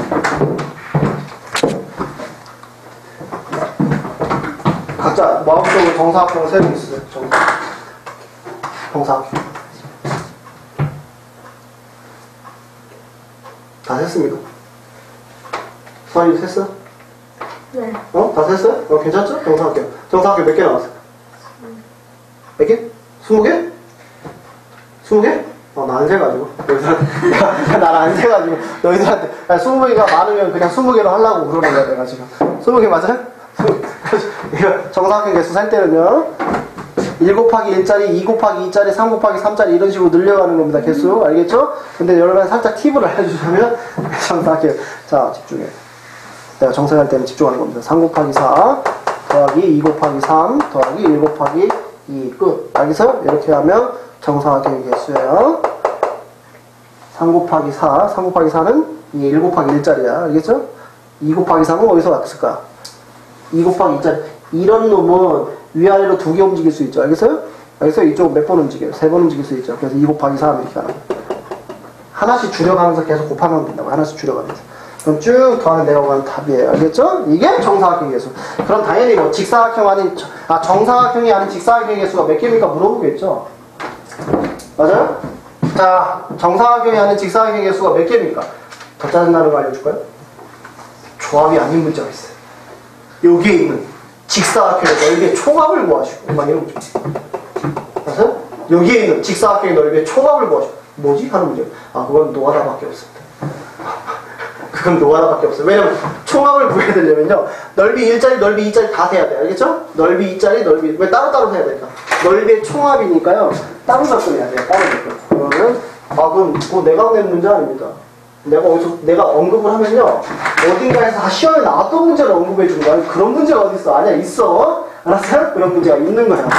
각자 마음속으로 정사각형을 세고 있어요. 정, 정사각형. 다 셌습니까? 서아이도 셌어? 네. 어? 다 셌어요? 어, 괜찮죠? 정사각형. 정사각형 몇 개 남았어요? 몇 개? 스무 개? 스무 개? 어, 나 안 세가지고. 너희들한테. 야, 나는 안 세가지고. 너희들한테. 야, 스무 개가 많으면 그냥 스무 개로 하려고 그러는 거야, 내가 지금. 스무 개 맞아요? 이거 정사각형 개수 살 때는요. 일 곱하기 일짜리, 이 곱하기 이짜리, 삼 곱하기 삼짜리 이런 식으로 늘려가는 겁니다. 개수. 알겠죠? 근데 여러분 살짝 팁을 알려주자면 정사각형. 자, 집중해. 내가 정사할 때는 집중하는 겁니다. 삼 곱하기 사 더하기 이 곱하기 삼 더하기 일 곱하기 이 끝. 알겠어요? 이렇게 하면 정사각형의 개수예요. 삼 곱하기 사, 삼 곱하기 사는 이 일 곱하기 일짜리야. 알겠죠? 이 곱하기 삼은 어디서 왔을까? 이 곱하기 이짜리. 이런 놈은 위아래로 두 개 움직일 수 있죠. 알겠어요? 알겠어요? 이쪽은 몇 번 움직여요? 세 번 움직일 수 있죠. 그래서 이 곱하기 삼 이렇게 하는 거예요. 하나씩 줄여가면서 계속 곱하면 된다고. 하나씩 줄여가면서. 그럼 쭉 더하면 내려가는 답이에요. 알겠죠? 이게 정사각형 개수. 그럼 당연히 뭐 직사각형 아닌, 아, 정사각형이 아닌 직사각형 개수가 몇 개입니까? 물어보겠죠? 맞아요? 자, 정사각형이 아닌 직사각형 개수가 몇 개입니까? 더 짜증나는 거 알려줄까요? 조합이 아닌 문자가 있어요. 여기에 있는 직사각형의 넓이의 총합을 구하시고, 막 이런 문제. 그래서 여기에 있는 직사각형의 넓이의 총합을 구하시고, 뭐지? 하는 문제. 아, 그건 노가다밖에 없습니다. 그건 노하나밖에 없어요. 왜냐면 총합을 구해야 되려면요. 넓이 일자리, 넓이 이자리 다 돼야 돼요. 알겠죠? 넓이 이자리, 넓이. 왜 따로따로 해야 되니까? 넓이의 총합이니까요. 따로 접근해야 돼요. 따로 접근. 그러면, 아, 그럼 그거 내가 낸 문제 아닙니다. 내가 어디서, 내가 언급을 하면요. 어딘가에서 아, 시험에 나왔던 문제를 언급해 준 거야. 그런 문제가 어딨어? 아니야, 있어. 알았어요? 그런 문제가 있는 거야.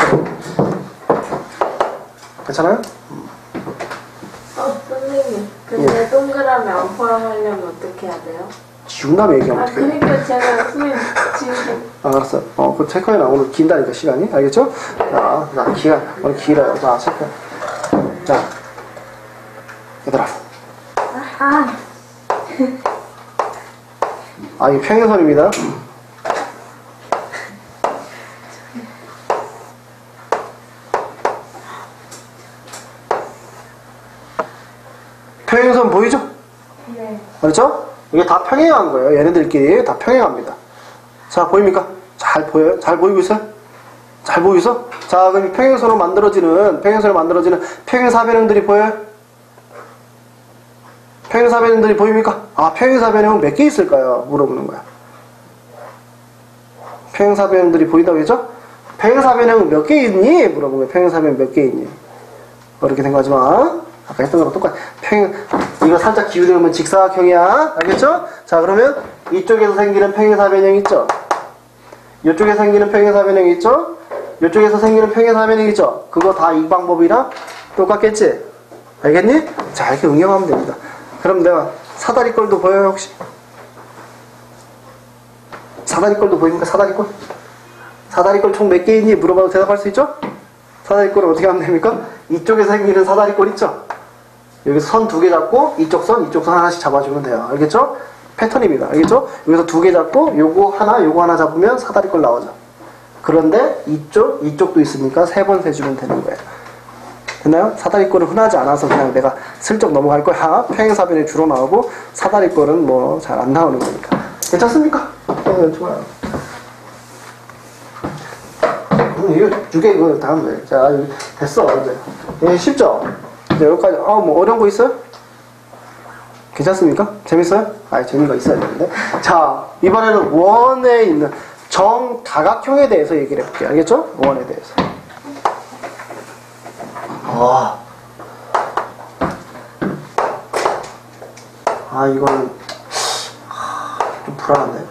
괜찮아요? 어, 선생님. 근데 예. 동그라미 안 포함하려면 어떻게 해야 돼요? 지운 다음에 얘기하면 아, 어떡해. 그러니까 제가 선생님 지금 아, 알았어. 어, 그 체크해놔. 오늘 긴다니까, 시간이. 알겠죠? 자, 자, 기간. 오늘 길어요. 자, 체크. 자, 얘들아. 아, 아, 이게 평행선입니다. 평행선 보이죠? 네. 그렇죠? 이게 다 평행한 거예요. 얘네들끼리 다 평행합니다. 자, 보입니까? 잘 보여요? 잘 보이고 있어요? 잘 보이고 있어? 자, 그럼 평행선으로 만들어지는, 평행선으로 만들어지는 평행사변형들이 보여요? 평행사변형들이 보입니까? 아, 평행사변형은 몇 개 있을까요? 물어보는 거야. 평행사변형들이 보인다고 했죠? 평행사변형은 몇 개 있니? 물어보는 거야. 평행사변형 몇 개 있니? 어렵게 생각하지 마. 아까 했던 거랑 똑같아. 평행, 이거 살짝 기울이면 직사각형이야. 알겠죠? 자, 그러면 이쪽에서 생기는 평행사변형 있죠? 이쪽에 생기는 평행사변형 있죠? 이쪽에서 생기는 평행사변형 있죠? 그거 다 이 방법이랑 똑같겠지? 알겠니? 자, 이렇게 응용하면 됩니다. 그럼 내가 사다리꼴도 보여요, 혹시? 사다리꼴도 보입니까? 사다리꼴? 사다리꼴 총 몇 개 있니? 물어봐도 대답할 수 있죠? 사다리꼴을 어떻게 하면 됩니까? 이쪽에서 생기는 사다리꼴 있죠? 여기서 선 두 개 잡고 이쪽 선, 이쪽 선 하나씩 잡아주면 돼요. 알겠죠? 패턴입니다. 알겠죠? 여기서 두 개 잡고 요거 하나, 요거 하나 잡으면 사다리꼴 나오죠. 그런데 이쪽, 이쪽도 있으니까 세 번 세주면 되는 거예요. 됐나요? 사다리꼴은 흔하지 않아서 그냥 내가 슬쩍 넘어갈 거야. 평행사변이 주로 나오고 사다리꼴은 뭐 잘 안 나오는 거니까. 괜찮습니까? 네, 좋아요. 음, 이거 두 개 이거 다음 돼. 자, 됐어 이제. 예, 쉽죠? 이제 여기까지. 아, 뭐 어려운 거 있어요? 괜찮습니까? 재밌어요? 아, 재미가 있어야 되는데. 자, 이번에는 원에 있는 정다각형에 대해서 얘기를 해볼게요. 알겠죠? 원에 대해서. 아, 아 이거는 좀 불안한데.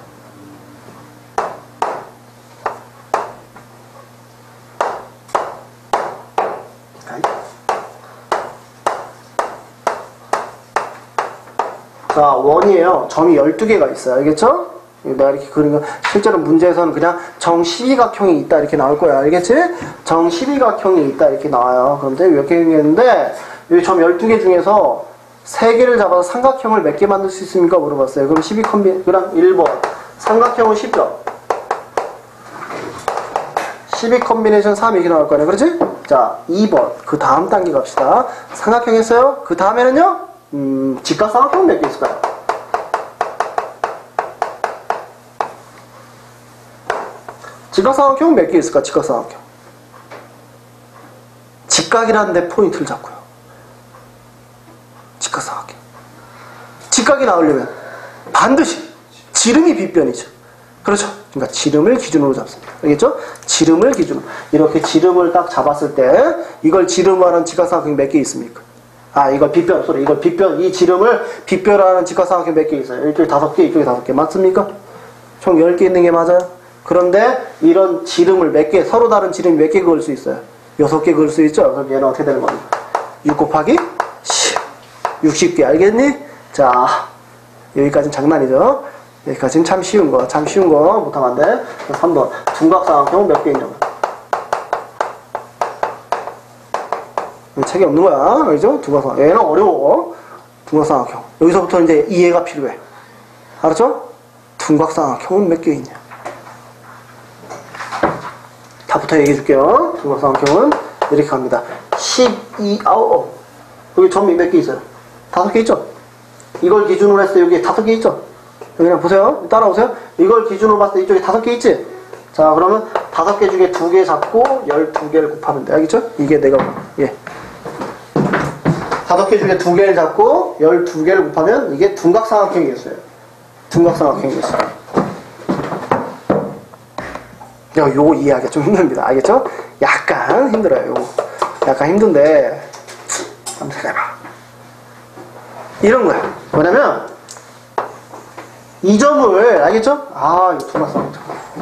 자, 원이에요. 점이 열두 개가 있어요. 알겠죠? 내가 이렇게 그린 거, 실제로 문제에서는 그냥 정십이각형이 있다 이렇게 나올 거야. 알겠지? 정십이각형이 있다 이렇게 나와요. 그런데 몇 개 있는데, 여기 점 열두 개 중에서 세 개를 잡아서 삼각형을 몇 개 만들 수 있습니까? 물어봤어요. 그럼 십이 컴비, 그럼 일 번. 삼각형은 십 점. 십이 컴비네이션 삼 이렇게 나올 거네. 그렇지? 자, 이 번. 그 다음 단계 갑시다. 삼각형 했어요? 그 다음에는요? 음, 직각삼각형 몇 개 있을까요? 직각삼각형 몇 개 있을까? 직각삼각형. 직각이라는 데 포인트를 잡고요. 직각삼각형. 직각이 나오려면 반드시 지름이 빗변이죠. 그렇죠? 그러니까 지름을 기준으로 잡습니다. 알겠죠? 지름을 기준으로. 이렇게 지름을 딱 잡았을 때 이걸 지름하는 직각삼각형이 몇 개 있습니까? 아, 이걸 빗변, 소리, 이걸 빗변, 이 지름을 빗변하는 직각삼각형 몇 개 있어요? 이쪽에 다섯 개, 이쪽에 다섯 개. 맞습니까? 총 열 개 있는 게 맞아요? 그런데 이런 지름을 몇 개, 서로 다른 지름이 몇 개 그을 수 있어요? 여섯 개 그을 수 있죠? 그럼 얘는 어떻게 되는 겁니까? 육 곱하기 십. 육십 개, 알겠니? 자, 여기까지는 장난이죠? 여기까지는 참 쉬운 거, 참 쉬운 거 못하면 안 돼. 삼 번. 둔각삼각형은 몇 개 있냐고. 책이 없는 거야. 알죠? 둔각삼각형. 얘는 어려워. 둔각삼각형. 여기서부터 이제 이해가 필요해. 알았죠? 둔각삼각형은 몇 개 있냐. 다부터 얘기해 줄게요. 둔각삼각형은 이렇게 갑니다. 십이, 아우, 여기 점이 몇 개 있어요? 다섯 개 있죠? 이걸 기준으로 했을 때 여기 다섯 개 있죠? 여기 그냥 보세요. 따라오세요. 이걸 기준으로 봤을 때 이쪽에 다섯 개 있지? 자, 그러면 다섯 개 중에 두 개 잡고 열두 개를 곱하면 돼. 알겠죠? 이게 내가, 예. 다섯 개 중에 두 개를 잡고 열두 개를 곱하면 이게 둔각삼각형이겠어요. 둔각삼각형이 있어요. 야, 요거 이해하기 좀 힘듭니다. 알겠죠? 약간 힘들어요, 요거. 약간 힘든데, 한번 생각해봐. 이런 거야. 뭐냐면, 이 점을, 알겠죠? 아, 이거 둔각삼각형.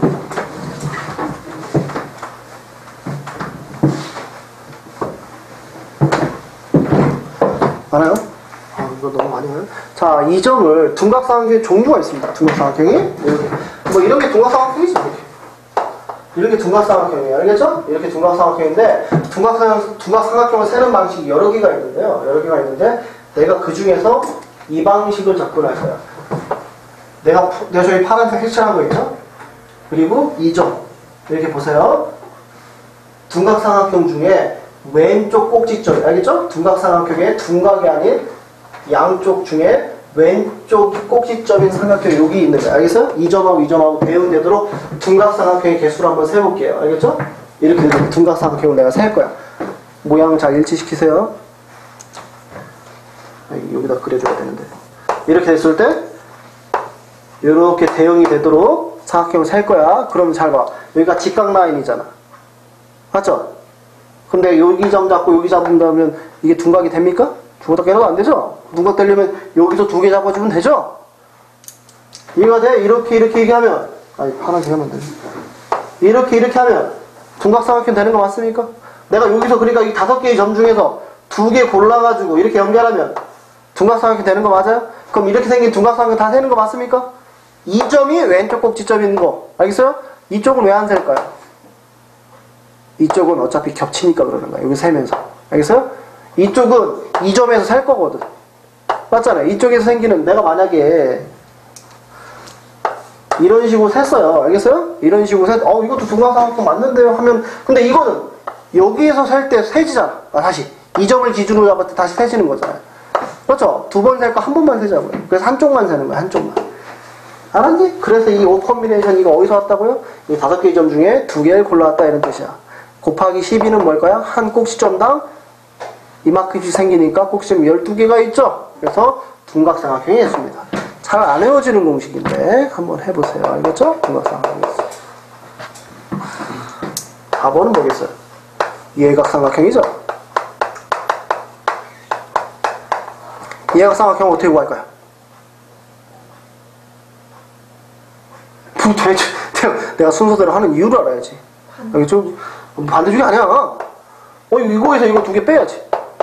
알아요? 아, 이거 너무 많이 해요. 자, 이 점을 둔각삼각형의 종류가 있습니다. 둔각삼각형이 이렇게. 뭐 이런 게 둔각삼각형이지. 이렇게. 이런 게 둔각삼각형이에요. 알겠죠? 이렇게 둔각삼각형인데 둔각삼각, 둔각삼각형을 세는 방식이 여러 개가 있는데요. 여러 개가 있는데 내가 그 중에서 이 방식을 접근할 거야. 내가 내가 저기 파란색 색칠한 거 있죠? 그리고 이 점 이렇게 보세요. 둔각삼각형 중에 왼쪽 꼭지점, 알겠죠? 둔각삼각형의 둔각이 아닌 양쪽 중에 왼쪽 꼭지점인 삼각형이 여기 있는 거예요. 알겠어요? 이 점하고 이 점하고 배운 되도록 둔각삼각형의 개수를 한번 세볼게요. 알겠죠? 이렇게 이렇게 둔각삼각형을 내가 셀 거야. 모양 잘 일치시키세요. 여기다 그려줘야 되는데. 이렇게 됐을 때 이렇게 대응이 되도록 삼각형을 셀 거야. 그러면 잘 봐. 여기가 직각 라인이잖아. 맞죠? 근데 여기 점 잡고 여기 잡는다면 이게 둔각이 됩니까? 둔각 깨도 안 되죠? 둔각 되려면 여기서 두 개 잡아주면 되죠? 이해가 돼? 이렇게 이렇게 얘기하면 아니 파란색 하면 돼. 이렇게 이렇게 하면 둔각삼각형 되는 거 맞습니까? 내가 여기서 그러니까 이 다섯 개의 점 중에서 두 개 골라가지고 이렇게 연결하면 둔각삼각형 되는 거 맞아요? 그럼 이렇게 생긴 둔각삼각형 다 세는 거 맞습니까? 이 점이 왼쪽 꼭지점인 거 알겠어요? 이쪽은 왜 안 셀까요? 이쪽은 어차피 겹치니까 그러는 거야. 여기 세면서. 알겠어요? 이쪽은 이 점에서 셀 거거든. 맞잖아요. 이쪽에서 생기는 내가 만약에 이런 식으로 셌어요. 알겠어요? 이런 식으로 셌, 어, 이것도 둔각삼각형 맞는데요? 하면, 근데 이거는 여기에서 셀 때 세지잖아. 아, 다시. 이 점을 기준으로 잡을 때 다시 세지는 거잖아요. 그렇죠? 두 번 셀 거 한 번만 세자고요. 그래서 한쪽만 세는 거야. 한쪽만. 알았니? 그래서 이 오 콤비네이션 이거 어디서 왔다고요? 이 다섯 개의 점 중에 두 개를 골라왔다 이런 뜻이야. 곱하기 십이는 뭘까요? 한 꼭지점당 이만큼씩 생기니까 꼭지점 열두 개가 있죠? 그래서 둔각삼각형이 있습니다. 잘 안 외워지는 공식인데 한번 해보세요. 알겠죠? 둔각삼각형이 있어요. 사 번은 뭐겠어요? 예각삼각형이죠? 예각삼각형 어떻게 구할까요? 대체 내가 순서대로 하는 이유를 알아야지. 여기 좀 반대쪽이 아니야. 어 이거에서 이거 두 개 빼야지.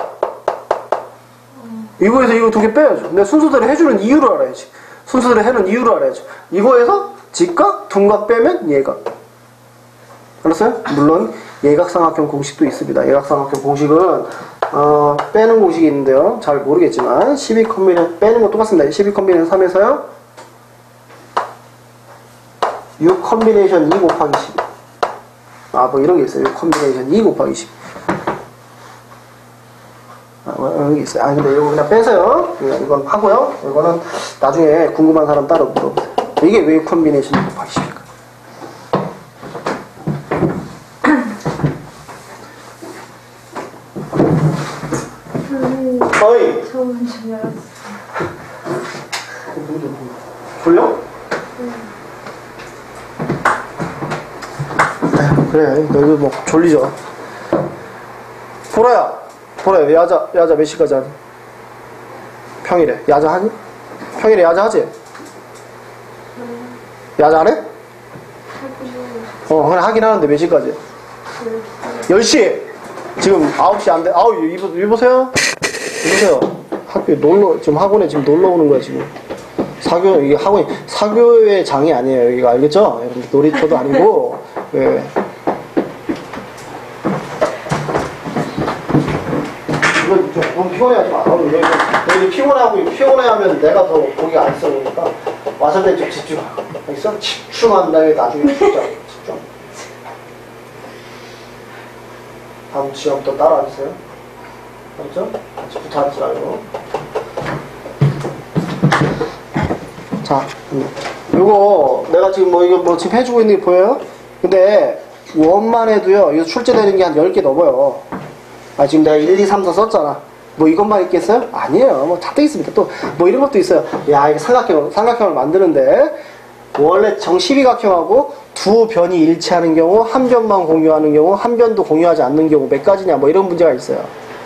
이거에서 이거 두 개 빼야죠. 내가 순서대로 해주는 이유를 알아야지. 순서대로 해는 이유를 알아야죠. 이거에서 직각, 둔각 빼면 예각. 알았어요? 물론 예각삼각형 공식도 있습니다. 예각삼각형 공식은 어, 빼는 공식이 있는데요. 잘 모르겠지만 십이 콤비네이션 빼는 거 똑같습니다. 십이 콤비네이션 삼에서요 육 콤비네이션 이 곱하기 십. 아, 뭐 이런 게 있어요. 육 콤비네이션 이 곱하기 십. 아, 뭐 이런 게 있어요. 아, 근데 이거 그냥 빼세요. 이건 하고요. 이거는 나중에 궁금한 사람 따로 물어보세요. 이게 왜 육 콤비네이션 이 곱하기 십일까? 어이! 처음 좀 열었어. 졸려? 에휴, 그래. 너희도 뭐 졸리죠? 보라야! 보라야, 야자, 야자 몇 시까지 하니? 평일에. 야자 하니? 평일에 야자 하지? 야자 안 해? 어, 그래, 하긴 하는데 몇 시까지? 열 시! 지금 아홉 시 안 돼. 아우, 이보, 이보세요? 이보세요. 학교에 놀러, 지금 학원에 지금 놀러 오는 거야, 지금. 사교, 이게 학원이, 사교의 장이 아니에요. 여기가, 알겠죠? 여러분, 놀이터도 아니고, 예. 이거 좀 너무 피곤해하지 마. 어, 여기, 여기 피곤하고, 피곤해하면 내가 더 거기 안 있어. 그러니까, 와서 내 좀 집중하고. 알겠어? 집중한 다음에 나중에 집중. 집중. 다음 시험부터 따라하세요. 알겠죠? 같이 붙어 앉지 말고. 자, 음. 요거 내가 지금 뭐 이거 뭐 지금 해주고 있는 게 보여요? 근데 원만 해도요, 이거 출제되는 게 한 열 개 넘어요. 아, 지금 내가 일, 이, 삼, 사 썼잖아. 뭐 이것만 있겠어요? 아니에요. 뭐 다 돼 있습니다. 또 뭐 이런 것도 있어요. 야, 이게 삼각형, 삼각형을 만드는데 원래 정십이각형하고 두 변이 일치하는 경우, 한 변만 공유하는 경우, 한 변도 공유하지 않는 경우 몇 가지냐, 뭐 이런 문제가 있어요.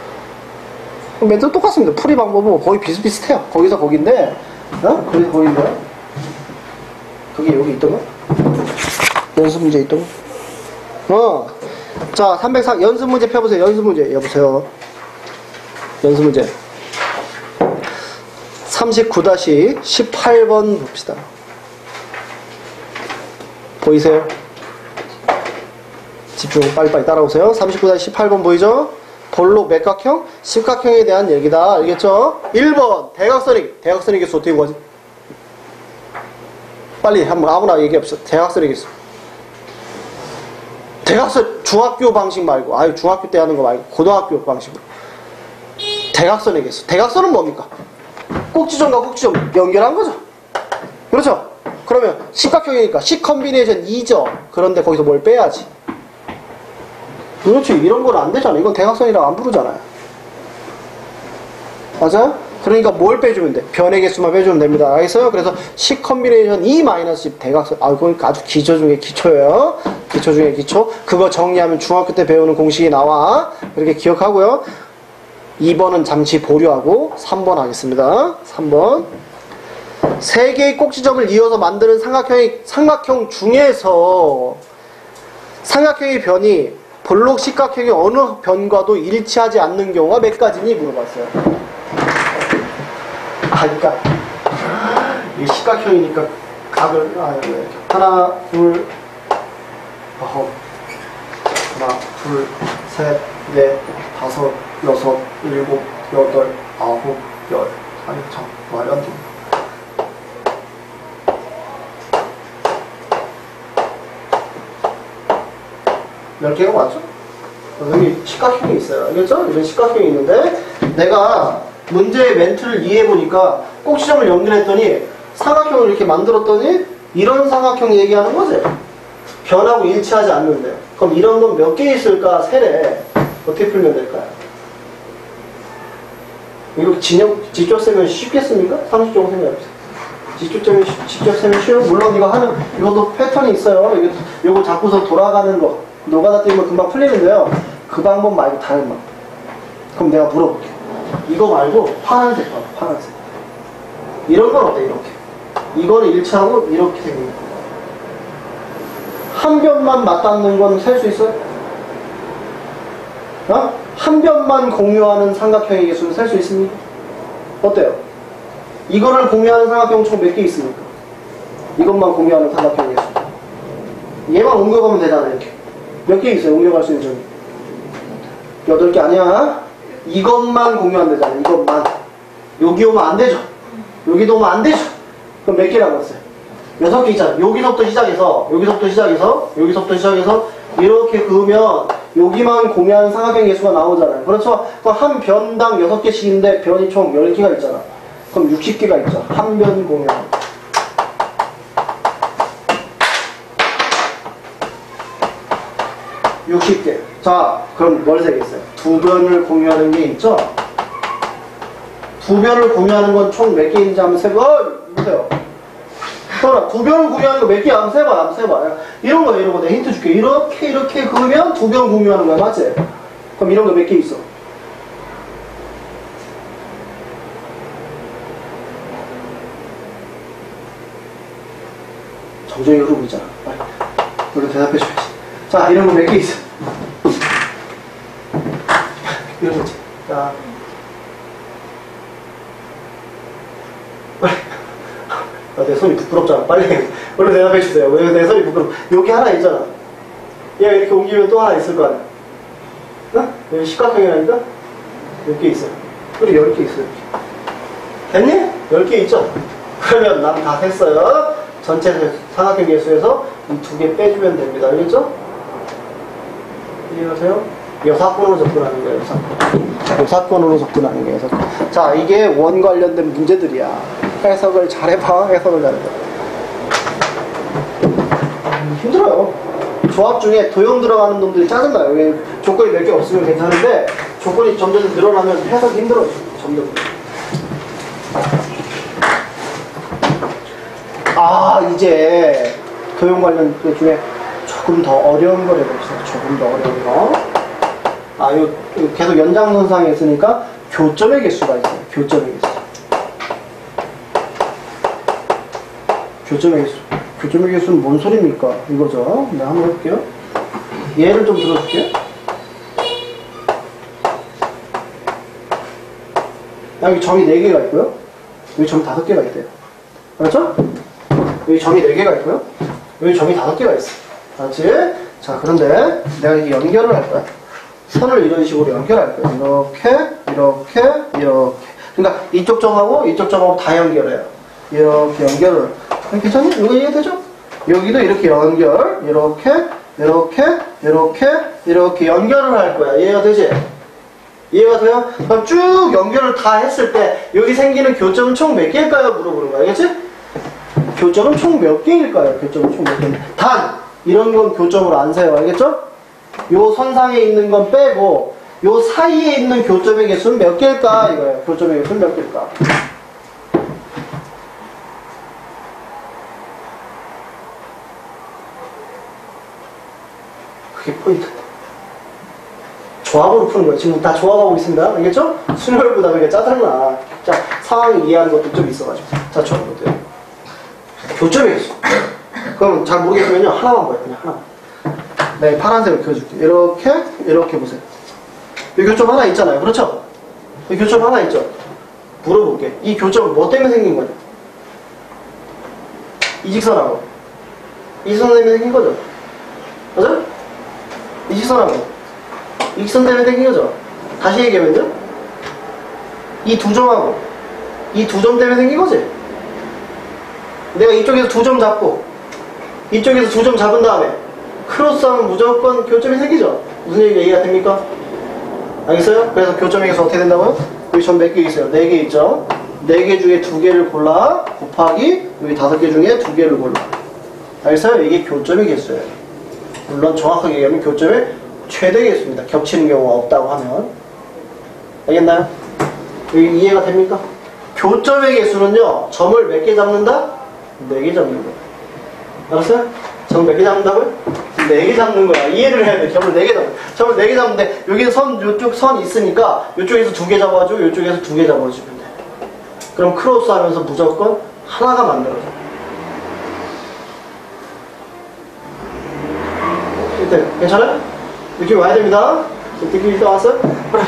멘트 똑같습니다. 풀이 방법은 거의 비슷비슷해요. 거기서 거긴데, 어? 거기서 거긴데, 거기 여기 있던 거? 연습 문제 있던 거? 어. 자, 삼백사, 연습 문제 펴보세요. 연습 문제, 여보세요. 연습 문제. 삼십구 십팔 번 봅시다. 보이세요? 집중, 빨리빨리 따라오세요. 삼십구 십팔 번 보이죠? 볼록 맥각형, 십각형에 대한 얘기다. 알겠죠? 일 번, 대각선의, 대각선의 개수 어떻게 구하지? 빨리, 한번 아무나 얘기해봅시다. 대각선의 개수. 대각선, 중학교 방식 말고, 아유, 중학교 때 하는 거 말고, 고등학교 방식으로. 대각선의 개수. 대각선은 뭡니까? 꼭지점과 꼭지점 연결한 거죠. 그렇죠? 그러면 십각형이니까 십 컨비네이션 이죠. 그런데 거기서 뭘 빼야지. 그렇지. 이런 건 안 되잖아. 이건 대각선이라고 안 부르잖아요. 맞아요? 그러니까 뭘 빼주면 돼? 변의 개수만 빼주면 됩니다. 알겠어요? 그래서 십 컨비네이션 이 마이너스 십 대각선. 아, 그건 아주 기초 중에 기초예요. 기초 중에 기초. 그거 정리하면 중학교 때 배우는 공식이 나와. 그렇게 기억하고요. 이 번은 잠시 보류하고 삼 번 하겠습니다. 삼 번. 세 개의 꼭지점을 이어서 만드는 삼각형의, 삼각형 중에서 삼각형의 변이 볼록 십각형의 어느 변과도 일치하지 않는 경우가 몇 가지니 물어봤어요. 아, 그러니까 이게 십각형이니까 각을 아, 이렇게. 하나, 둘, 아홉, 하나, 둘, 셋, 넷, 다섯, 여섯, 일곱, 여덟, 아홉, 열. 아니, 참 말이 안 됩니다. 몇 개가 맞죠? 여기 십각형이 있어요. 알겠죠? 이런 십각형이 있는데 내가 문제의 멘트를 이해해보니까 꼭지점을 연결했더니 삼각형을 이렇게 만들었더니 이런 삼각형 얘기하는 거지. 변하고 일치하지 않는데. 그럼 이런 건 몇 개 있을까? 세래. 어떻게 풀면 될까요? 이거 진영, 직접 세면 쉽겠습니까? 상식적으로 생각해보세요. 직접 세면, 직접 세면 쉬워? 물론 이거 하는, 이것도 패턴이 있어요. 이거, 이거 잡고서 돌아가는 거. 노가다 뛰면 금방 풀리는데요. 그 방법 말고 다른 방법. 그럼 내가 물어볼게. 이거 말고 파란색 봐봐. 파란색. 이런 건 어때? 이렇게. 이거는 일치하고 이렇게 생깁니다. 한 변만 맞닿는 건 셀 수 있어요? 어? 한 변만 공유하는 삼각형의 개수는 셀 수 있습니까? 어때요? 이거를 공유하는 삼각형 총 몇 개 있습니까? 이것만 공유하는 삼각형의 개수. 얘만 옮겨가면 되잖아요. 이렇게. 몇 개 있어요? 옮겨갈 수 있는 점이. 여덟 개 아니야? 이것만 공유한대잖아. 이것만. 여기 오면 안 되죠. 여기도 오면 안 되죠. 그럼 몇 개라고 했어요? 여섯 개 있잖아. 여기서부터 시작해서, 여기서부터 시작해서, 여기서부터 시작해서, 이렇게 그으면 여기만 공유하는 삼각형 개수가 나오잖아요. 그렇죠? 그럼 한 변당 여섯 개씩인데 변이 총 열 개가 있잖아. 그럼 육십 개가 있죠. 한 변 공유하는. 육십 개. 자, 그럼 뭘 세겠어요? 두 변을 공유하는 게 있죠? 두 변을 공유하는 건 총 몇 개인지 한번 세봐. 어, 보세요. 그럼 두 변을 공유하는 거 몇 개야? 한번 세봐. 한번 세봐. 이런 거야, 이런 거. 내가 힌트 줄게. 이렇게, 이렇게 그으면 두 변 공유하는 거야. 맞지? 그럼 이런 거 몇 개 있어? 정정이 흐르고 있잖아. 빨리. 너도 대답해 줘야지. 자, 이런 거 몇 개 있어? 이런 거지. 자. 빨리. 아, 내 손이 부끄럽잖아. 빨리. 얼른 대답해 주세요. 왜 내 손이 부끄럽? 여기 하나 있잖아. 얘가 이렇게 옮기면 또 하나 있을 거 아니야. 어? 여기 십각형이라니까? 몇 개 있어? 우리 열 개 있어. 됐니? 열 개 있죠? 그러면 난 다 했어요. 전체 삼각형 개수에서 이 두 개 빼주면 됩니다. 알겠죠? 이해하세요? 여사건으로 접근하는 거예요. 여사건. 여사건으로 접근하는 거예요. 여사건. 자, 이게 원 관련된 문제들이야. 해석을 잘해봐. 해석을 잘해봐. 음, 힘들어요. 조합 중에 도형 들어가는 놈들이 짜증나요. 조건이 몇 개 없으면 괜찮은데 조건이 점점 늘어나면 해석이 힘들어져. 점점. 아, 이제 도형 관련 그 중에 조금 더 어려운 걸 해봅시다. 조금 더 어려운 거. 아, 요, 요 계속 연장선상에 있으니까 교점의 개수가 있어요. 교점의 개수. 교점의 개수. 교점의 개수는 뭔 소리입니까? 이거죠. 네, 한번 해볼게요. 예를 좀 들어줄게요. 여기 점이 네 개가 있고요. 여기 점이 다섯 개가 있대요. 알았죠? 여기 점이 네 개가 있고요. 여기 점이 다섯 개가 있어. 알았지? 자, 그런데 내가 이게 연결을 할 거야. 선을 이런 식으로 연결할 거야. 이렇게, 이렇게, 이렇게. 그러니까 이쪽 점하고 이쪽 점하고 다 연결해요. 이렇게 연결을. 괜찮니? 이거 이해되죠? 여기도 이렇게 연결, 이렇게, 이렇게, 이렇게, 이렇게 연결을 할 거야. 이해가 되지? 이해가 돼요? 그럼 쭉 연결을 다 했을 때 여기 생기는 교점은 총 몇 개일까요? 물어보는 거야. 알겠지? 교점은 총 몇 개일까요? 교점은 총 몇 개일까요? 단! 이런 건 교점으로 안 세요. 알겠죠? 요 선상에 있는 건 빼고 요 사이에 있는 교점의 개수는 몇 개일까? 이거예요. 교점의 개수는 몇 개일까? 그게 포인트다. 조합으로 푸는 거예요. 지금 다 조합하고 있습니다. 알겠죠? 순혈보다 그게 짜증나. 자, 상황을 이해하는 것도 좀 있어가지고. 자, 저는 어때요? 교점의 개수. 그럼 잘 모르겠으면요. 하나만 봐요. 그냥 하나. 네, 파란색을 그려줄게. 이렇게, 이렇게 보세요. 이 교점 하나 있잖아요. 그렇죠? 이 교점 하나 있죠? 물어볼게. 이 교점은 뭐 때문에 생긴 거냐? 이 직선하고. 이 직선 때문에 생긴 거죠? 맞아요? 이 직선하고. 이 직선 때문에 생긴 거죠? 다시 얘기하면요? 이 두 점하고. 이 두 점 때문에 생긴 거지? 내가 이쪽에서 두 점 잡고, 이쪽에서 두 점 잡은 다음에, 크로스하면 무조건 교점이 생기죠? 무슨 얘기가 이해가 됩니까? 알겠어요? 그래서 교점의 개수 어떻게 된다고요? 여기 점 몇 개 있어요? 네 개 있죠? 네 개 중에 두 개를 골라 곱하기 여기 다섯 개 중에 두 개를 골라. 알겠어요? 이게 교점의 개수예요. 물론 정확하게 얘기하면 교점의 최대 개수입니다. 겹치는 경우가 없다고 하면. 알겠나요? 여기 이해가 됩니까? 교점의 개수는요, 점을 몇 개 잡는다? 네 개 잡는 거예요. 알았어요? 점 몇 개 잡는다고요? 네 개 잡는 거야. 이해를 해야 돼. 점을 네 개 잡는. 점을 네 개 잡는데 여기 선, 요쪽 선 있으니까 이쪽에서 두 개 잡아주고 이쪽에서 두 개 잡아주면 돼. 그럼 크로스 하면서 무조건 하나가 만들어져. 일단 괜찮아요? 느낌 와야 됩니다. 느낌 일단 왔어요? 그래.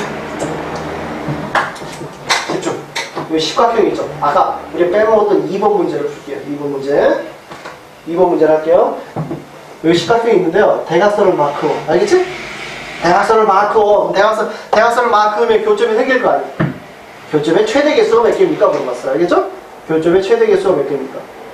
집중. 여기 십각형 있죠? 아까 우리 빼먹었던 이 번 문제를 풀게요. 이 번 문제. 이 번 문제를 할게요. 여기 십각형이 있는데요. 대각선을 마크오. 알겠지? 대각선을 마크오. 대각선, 대각선을 마크오면 교점이 생길 거 아니에요. 교점의 최대 개수가 몇 개입니까? 물어봤어요. 알겠죠? 교점의 최대 개수가 몇 개입니까?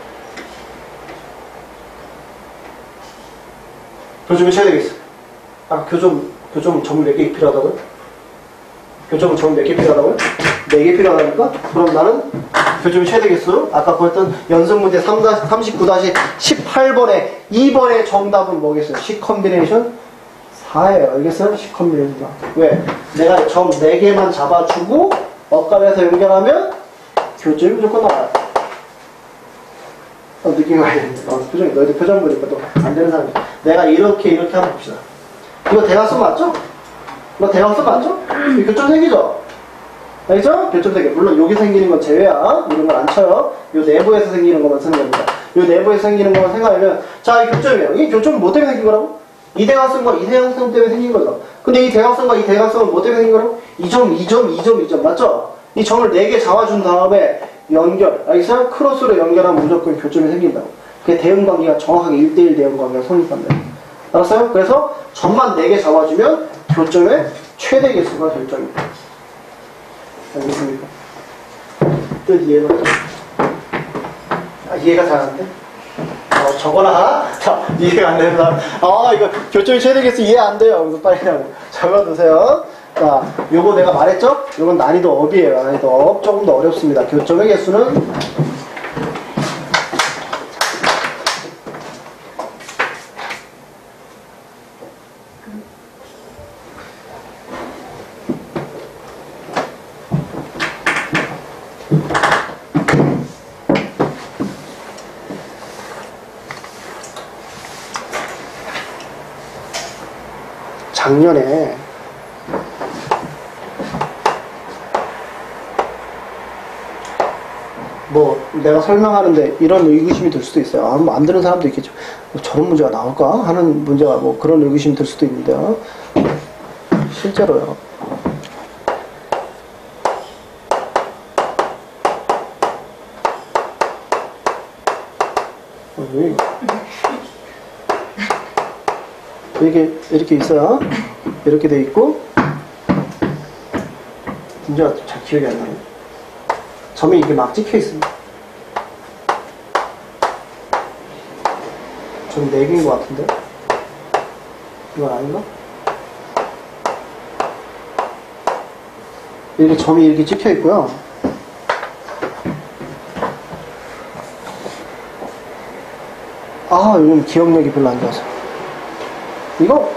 교점의 최대 개수. 아, 교점, 교점 점이 몇 개 필요하다고요? 교점은 점이 몇 개 필요하다고요? 네 개 필요하다니까? 그럼 나는 교점의 최대 개수, 아까 보였던 연습 문제 삼십구 십팔 번에 이 번의 정답은 뭐겠어요? C 컨비네이션 사예요. 알겠어요? C 컨비네이션 사. 왜? 내가 점 네 개만 잡아주고 억각에서 연결하면 교점이 무조건 나와요. 어, 느낌이 와야 되는데. 어, 표정이, 너희들 표정 보니까 또 안 되는 사람이. 내가 이렇게 이렇게 한번 봅시다. 이거 대각선 맞죠? 이거 대각선 맞죠? 이 교점 생기죠? 알겠죠? 교점 생겨. 물론 여기 생기는 건 제외야. 이런 건 안 쳐요. 요 내부에서 생기는 것만 쓰는 겁니다. 요 내부에서 생기는 것만 생각하면, 자, 이 교점이에요. 이 교점은 뭐 때문에 생긴 거라고? 이 대각선과 이 대각선 때문에 생긴 거죠. 근데 이 대각선과 이 대각선은 뭐 때문에 생긴 거라고? 이 점, 이 점, 이 점, 이 점. 맞죠? 이 점을 네 개 잡아준 다음에 연결. 알겠어요? 크로스로 연결하면 무조건 교점이 생긴다고. 그게 대응관계가 정확하게 일 대 일 대응관계가 성립한다. 알았어요? 그래서 점만 네 개 잡아주면 교점의 최대 개수가 결정입니다. 알겠습니까? 뜻 이해가 아, 이해가 잘 안 돼? 어, 적어놔. 자, 이해가 안 되는 사람. 아, 이거 교점의 최대 개수 이해 안 돼요. 그래서 빨리 그냥 적어두세요. 자, 요거 내가 말했죠? 요건 난이도 업이에요. 난이도 업. 조금 더 어렵습니다. 교점의 개수는 작년에 뭐 내가 설명하는데 이런 의구심이 들 수도 있어요. 아, 뭐안 들은 사람도 있겠죠. 뭐 저런 문제가 나올까 하는 문제가 뭐 그런 의구심이 들 수도 있는데요. 실제로요. 이렇게 이렇게 있어요. 이렇게 돼 있고 문제가 잘 기억이 안 나요. 점이 이게 막 찍혀 있습니다. 점이 네 개인 것 같은데 이건 아닌가? 이렇게 점이 이렇게 찍혀 있고요. 아, 요즘 기억력이 별로 안 좋아서. 이거?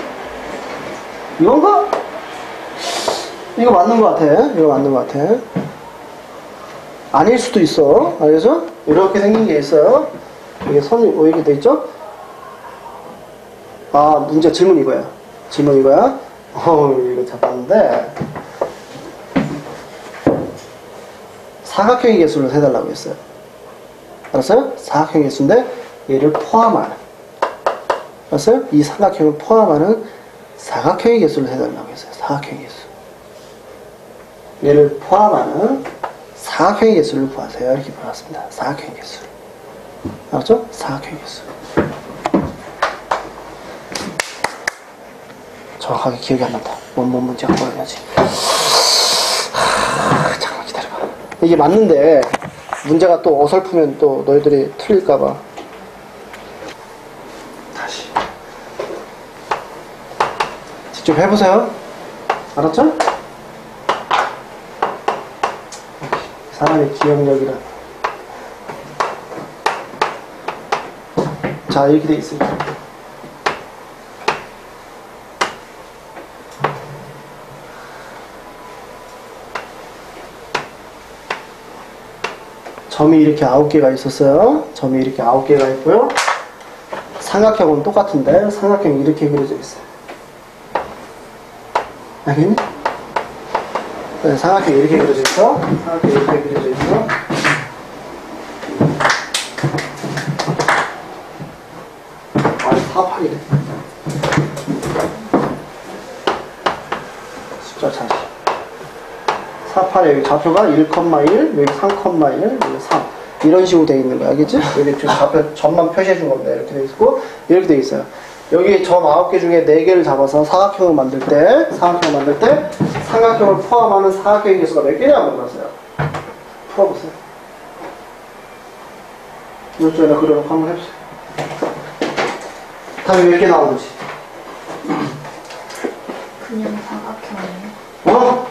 이건가? 이거 맞는 것 같아. 이거 맞는 것 같아. 아닐 수도 있어. 알겠어? 이렇게 생긴 게 있어요. 이게 선이, 뭐 이렇게 돼 있죠? 아, 문제 질문 이거야. 질문 이거야. 어, 이거 잡았는데. 사각형의 개수를 세달라고 했어요. 알았어요? 사각형의 개수인데, 얘를 포함하는. 알았어요? 이 삼각형을 포함하는 사각형의 개수를 해달라고 했어요. 사각형의 개수. 얘를 포함하는 사각형의 개수를 구하세요. 이렇게 보았습니다. 사각형의 개수. 알았죠? 사각형의 개수. 정확하게 기억이 안 난다. 원본 문제가 뭐였지? 잠깐만 기다려봐. 이게 맞는데 문제가 또 어설프면 또 너희들이 틀릴까봐. 다시. 직접 해보세요. 알았죠? 사람의 기억력이라. 자, 이렇게 돼 있습니다. 점이 이렇게 아홉 개가 있었어요. 점이 이렇게 아홉 개가 있고요. 삼각형은 똑같은데 삼각형이 이렇게 그려져 있어요. 알겠니? 네, 삼각형이 이렇게 그려져 있어. 삼각형이 이렇게 그려져 있어. 아, 사팔이래. 숫자 잘. 사팔에 여기 좌표가 일, 일, 여기 삼, 일, 여기 삼. 이런 식으로 되어 있는 거야. 알겠지? 여기 좌표 점만 표시해 준 겁니다. 이렇게 되어 있고, 이렇게 되어 있어요. 여기 점 아홉 개 중에 네 개를 잡아서 사각형을 만들 때, 사각형을 만들 때, 삼각형을 포함하는 사각형의 개수가 몇 개냐고 물었어요. 풀어보세요. 이쪽에다 그려놓고 한번 해보세요. 답이 몇 개 나오는지. 그냥 사각형이에요. 어?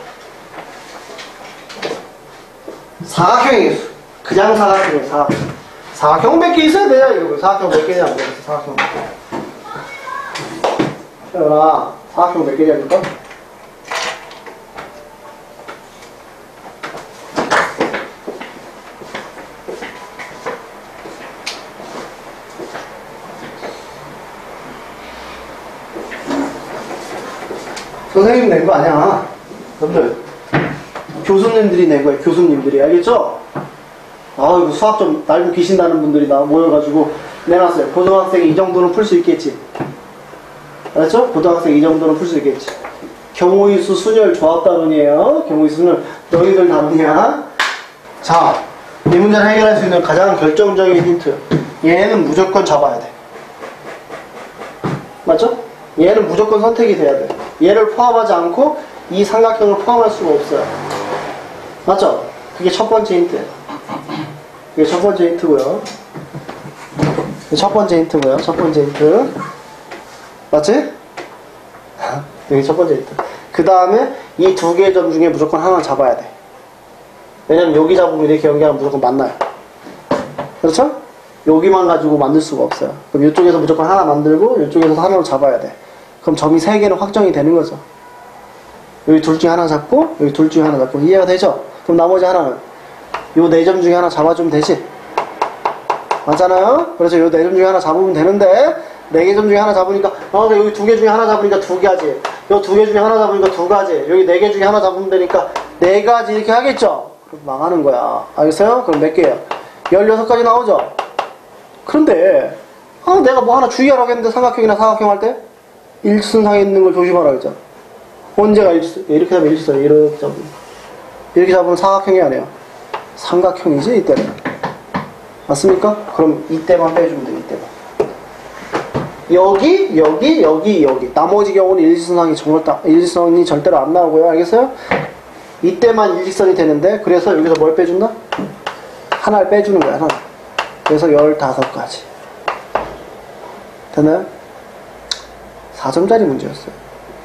사각형의 개수. 그냥 사각형이에요, 사각형. 사각형 몇 개 있어야 되냐, 이러고. 사각형 몇 개냐, 물어봤어, 사각형 몇 개. 태연아, 사각형 몇 개냐니까? 선생님 낸 거 아니야. 여러분들, 교수님들이 낸 거예요. 교수님들이. 알겠죠? 아, 이거 수학 좀 알고 계신다는 분들이 나 모여가지고 내놨어요. 고등학생이 이 정도는 풀 수 있겠지. 알았죠? 고등학생 이 정도는 풀 수 있겠지. 경우의수 순열 조합단원이에요. 경우의수 순열. 너희들 답이야. 자, 이 문제를 해결할 수 있는 가장 결정적인 힌트. 얘는 무조건 잡아야 돼. 맞죠? 얘는 무조건 선택이 돼야 돼. 얘를 포함하지 않고 이 삼각형을 포함할 수가 없어요. 맞죠? 그게 첫 번째 힌트예요. 그게 첫 번째 힌트고요. 첫 번째 힌트고요. 첫 번째 힌트. 맞지? 여기 첫 번째 힌트. 그 다음에 이 두 개의 점 중에 무조건 하나 잡아야 돼. 왜냐면 여기 잡으면 이렇게 연결하면 무조건 만나요. 그렇죠? 여기만 가지고 만들 수가 없어요. 그럼 이쪽에서 무조건 하나 만들고 이쪽에서 하나로 잡아야 돼. 그럼 점이 세 개는 확정이 되는 거죠. 여기 둘 중에 하나 잡고 여기 둘 중에 하나 잡고 이해가 되죠? 그럼 나머지 하나는 요 네 점 중에 하나 잡아주면 되지. 맞잖아요? 그래서 요 네 점 중에 하나 잡으면 되는데 네 개 점 중에 하나 잡으니까 어 여기 두 개 중에 하나 잡으니까 두 가지, 여기 두 개 중에 하나 잡으니까 두 가지, 여기 네 개 중에 하나 잡으면 되니까 네 가지 이렇게 하겠죠? 그럼 망하는 거야. 알겠어요? 그럼 몇 개야? 열여섯 가지 나오죠? 그런데 아, 내가 뭐 하나 주의하라고 했는데 삼각형이나 사각형 할 때 일직선상에 있는 걸 조심하라 했잖아. 언제가 일직선? 이렇게 잡으면 일직선, 이렇게 잡으면 이렇게 잡으면 사각형이 아니에요. 삼각형이지 이때는. 맞습니까? 그럼 이때만 빼주면 돼. 이때만. 여기, 여기, 여기, 여기. 나머지 경우는 일직선상이 절대, 일직선이 절대로 안 나오고요. 알겠어요? 이때만 일직선이 되는데, 그래서 여기서 뭘 빼준다? 하나를 빼주는 거야, 하나. 그래서 열다섯 가지. 됐나요? 사 점짜리 문제였어요.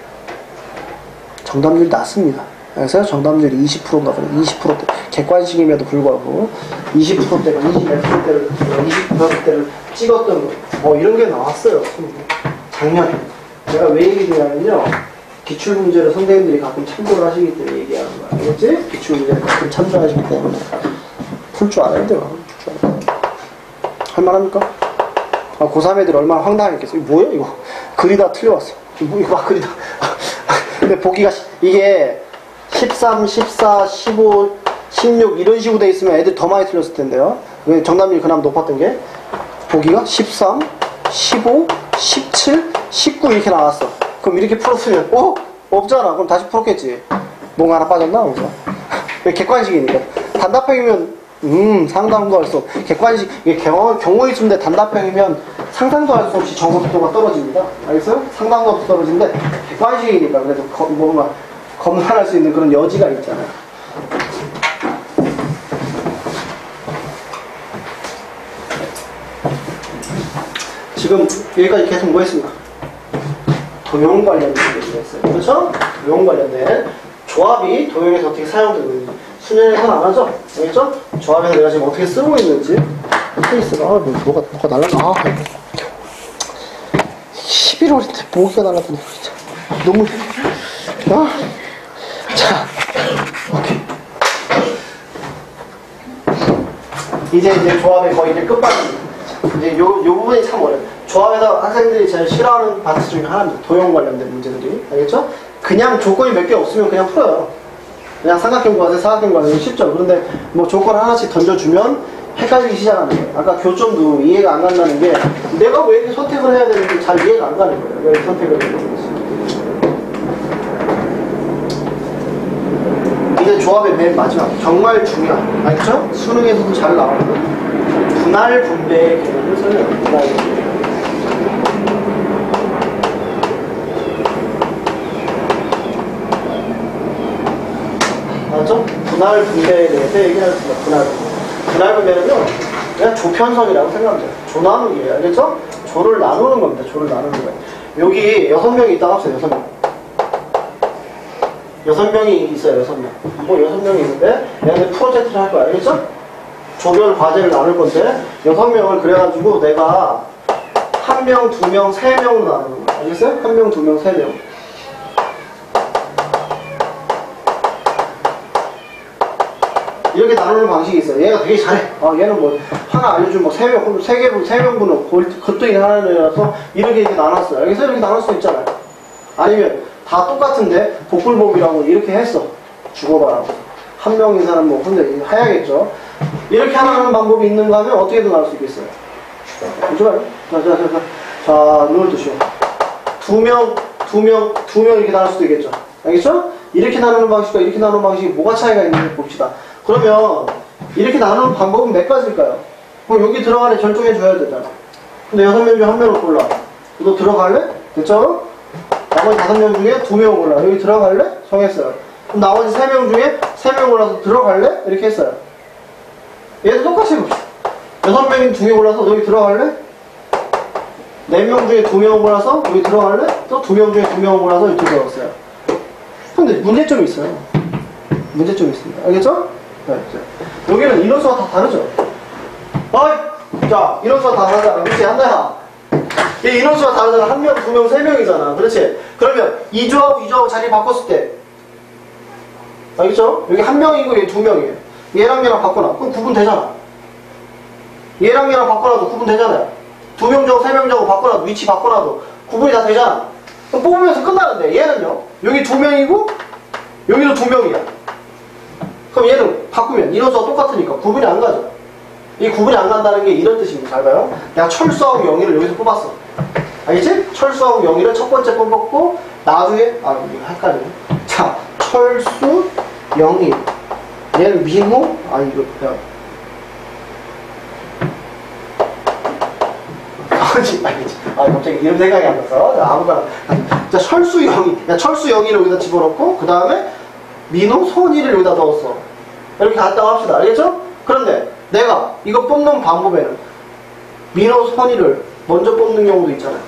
정답률이 낮습니다. 그래서 정답률이 이십 퍼센트인가 보네. 이십 퍼센트. 객관식임에도 불구하고 이십 퍼센트대가 이십 몇 퍼센트대를, 이십 퍼센트대를 찍었던 거. 뭐 이런 게 나왔어요. 작년에. 제가 왜 얘기했냐면요. 기출문제를 선생님들이 가끔 참고를 하시기 때문에 얘기하는 거야. 알겠지? 기출문제를 가끔 참조하시기 때문에. 풀 줄 알아야 돼요. 풀 줄 알아야 돼요. 할만합니까? 아, 고삼 애들이 얼마나 황당했겠어. 이거 뭐야, 이거? 그리다 틀려왔어. 이거, 이거 막 그리다. 근데 보기가, 이게 십삼, 십사, 십오, 십육 이런 식으로 돼 있으면 애들 더 많이 틀렸을 텐데요. 왜 정답률이 그나마 높았던 게 보기가 십삼, 십오, 십칠, 십구 이렇게 나왔어. 그럼 이렇게 풀었으면 어? 없잖아. 그럼 다시 풀었겠지. 뭔가 하나 빠졌나? 그래서 객관식이니까. 단답형이면 음 상상도 할 수 없. 객관식 이게 경우 경우의 수인데 단답형이면 상상도 할 수 없이 정확도가 떨어집니다. 알겠어요? 상상도 없이 떨어지는데 객관식이니까 그래도 거, 뭔가 검사할 수 있는 그런 여지가 있잖아요. 지금 여기까지 계속 뭐 했습니까? 도형 관련된 얘기를 했어요. 그렇죠? 도형 관련된 조합이 도형에서 어떻게 사용되고 있는지 수능에서는 안 하죠? 알겠죠? 조합에서 내가 지금 어떻게 쓰고 있는지 케이스가 아, 뭐, 뭐가, 뭐가 날라가 아, 십일월인데 모기가 날라가네 진짜 너무 아. 자 오케이 이제 이제 조합의 거의 이제 끝판입니다. 이제 요, 요 부분이 참 어려워요. 조합에서 학생들이 제일 싫어하는 파트 중에 하나입니다. 도형 관련된 문제들이. 알겠죠? 그냥 조건이 몇 개 없으면 그냥 풀어요. 그냥 삼각형 구하세요, 사각형 구하세요. 쉽죠? 그런데 뭐 조건 하나씩 던져주면 헷갈리기 시작하는 거예요. 아까 교점도 이해가 안 간다는 게 내가 왜 이렇게 선택을 해야 되는지 잘 이해가 안 가는 거예요. 왜 선택을 해야 되는지. 이제 조합의 맨 마지막. 정말 중요한. 알겠죠? 수능에서도 잘 나오는 분할 분배의 개념을 설명해요. 분할 분배. 맞죠? 분할 분배에 대해서 얘기하겠습니다. 분할 분배. 분할 분배는요, 그냥 조편성이라고 생각하면 돼요. 조 나누기예요. 알겠죠? 조를 나누는 겁니다. 조를 나누는 거예요. 여기 여섯 명이 있다고 합시다. 여섯 명. 여섯 명이 있어요. 여섯 명. 뭐 여섯 명이 있는데 얘네들 프로젝트를 할 거야. 알겠죠? 조별 과제를 나눌 건데 여섯 명을 그래가지고 내가 한 명, 두 명, 세 명으로 나누는 거야. 알겠어요? 한 명, 두 명, 세 명. 이렇게 나누는 방식이 있어요. 얘가 되게 잘해. 아, 얘는 뭐, 하나 알려주면 뭐, 세 명, 세 개, 세 명분은 겉둥이 하나라서 이렇게 이렇게 나눴어요. 여기서 이렇게 나눌 수 있잖아요. 아니면, 다 똑같은데, 복불복이라고 이렇게 했어. 죽어봐라고. 한 명인 사람 뭐, 혼자 해야겠죠. 이렇게 하는 방법이 있는가 하면 어떻게든 나눌 수 있겠어요. 보시봐요. 자, 자, 자, 자. 자, 눈을 뜨시오. 두 명, 두 명, 두 명 이렇게 나눌 수도 있겠죠. 알겠죠? 이렇게 나누는 방식과 이렇게 나누는 방식이 뭐가 차이가 있는지 봅시다. 그러면 이렇게 나누는 방법은 몇 가지일까요? 그럼 여기 들어가래 결정해 줘야 되잖아. 근데 여섯 명 중에 한 명을 골라. 너 들어갈래? 됐죠? 나머지 다섯 명 중에 두 명 골라. 여기 들어갈래? 정했어요. 그럼 나머지 세 명 중에 세 명 골라서 들어갈래? 이렇게 했어요. 얘도 똑같이 해봅시다. 여섯 명 중에 골라서 여기 들어갈래? 네 명 중에 두 명 골라서 여기 들어갈래? 또 두 명 중에 두 명 골라서 여기 들어갔어요. 근데 문제점이 있어요. 문제점이 있습니다. 알겠죠? 네, 자, 여기는 인원수가 다 다르죠? 어이! 자, 인원수가 다 다르잖아. 그렇지? 한다야. 얘 인원수가 다르잖아. 한 명, 두 명, 세 명이잖아. 그렇지? 그러면 이 조하고 이 조하고 자리 바꿨을 때 알겠죠? 여기 한 명이고 얘 두 명이에요. 얘랑 얘랑 바꿔놔. 그럼 구분되잖아. 얘랑 얘랑 바꿔놔도 구분되잖아요. 두 명 정도, 세 명 정도 바꿔놔도, 위치 바꿔놔도 구분이 다 되잖아. 그럼 뽑으면서 끝나는데, 얘는요? 여기 두 명이고, 여기도 두 명이야. 그럼 얘는 바꾸면 인원수가 똑같으니까 구분이 안 가죠. 이 구분이 안 간다는 게 이런 뜻입니다. 잘 봐요. 내가 철수하고 영희를 여기서 뽑았어. 알겠지? 철수하고 영희를 첫 번째 뽑았고, 나중에, 아, 이거 헷갈리네. 자, 철수, 영희. 얘는 민호? 아, 이거, 야. 아니지, 아니지. 아, 갑자기 이름 생각이 안 났어. 자, 아무거나. 자, 철수, 영희. 야, 철수, 영희를 여기다 집어넣고, 그 다음에 민호, 손이를 여기다 넣었어. 이렇게 갔다고 합시다. 알겠죠? 그런데 내가 이거 뽑는 방법에는 민호, 손이를 먼저 뽑는 경우도 있잖아요.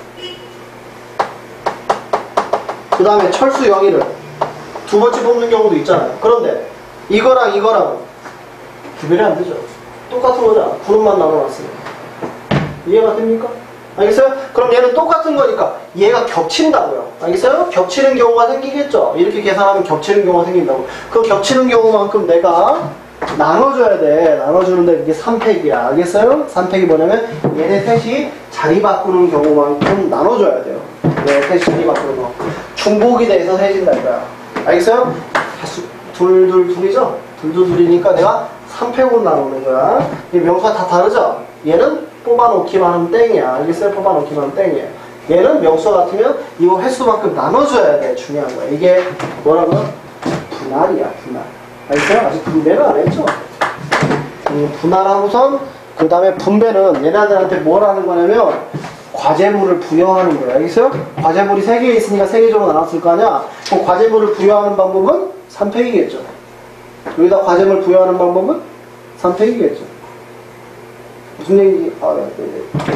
그 다음에 철수, 영희를 두 번째 뽑는 경우도 있잖아요. 그런데 이거랑 이거랑 구별이 안 되죠. 똑같은 거잖아. 그룹만 나눠놨으니까. 이해가 됩니까? 알겠어요? 그럼 얘는 똑같은 거니까 얘가 겹친다고요. 알겠어요? 겹치는 경우가 생기겠죠? 이렇게 계산하면 겹치는 경우가 생긴다고. 그 겹치는 경우만큼 내가 나눠줘야 돼. 나눠주는데 이게 삼 팩이야. 알겠어요? 삼 팩이 뭐냐면 얘네 셋이 자리 바꾸는 경우만큼 나눠줘야 돼요. 얘네 셋이 자리 바꾸는 거. 중복이 돼서 셋인다 이거야. 알겠어요? 둘, 둘, 둘이죠? 둘, 둘, 둘이니까 내가 삼 팩으로 나누는 거야. 이 명수가 다 다르죠? 얘는 뽑아놓기만 하면 땡이야. 알겠어요? 뽑아놓기만 하면 땡이에요. 얘는 명수가 같으면 이거 횟수만큼 나눠줘야 돼. 중요한 거야. 이게 뭐라고? 분할이야, 분할. 알겠어요? 아직 분배를 안 했죠? 음, 분할하고선 그 다음에 분배는 얘네들한테 뭘 하는 거냐면 과제물을 부여하는 거야. 알겠어요? 과제물이 세 개 있으니까 세 개적으로 나눴을 거 아니야? 그럼 과제물을 부여하는 방법은 삼 팩이겠죠. 여기다 과제물 부여하는 방법은 삼 팩이겠죠. 무슨 얘기, 아, 네, 네.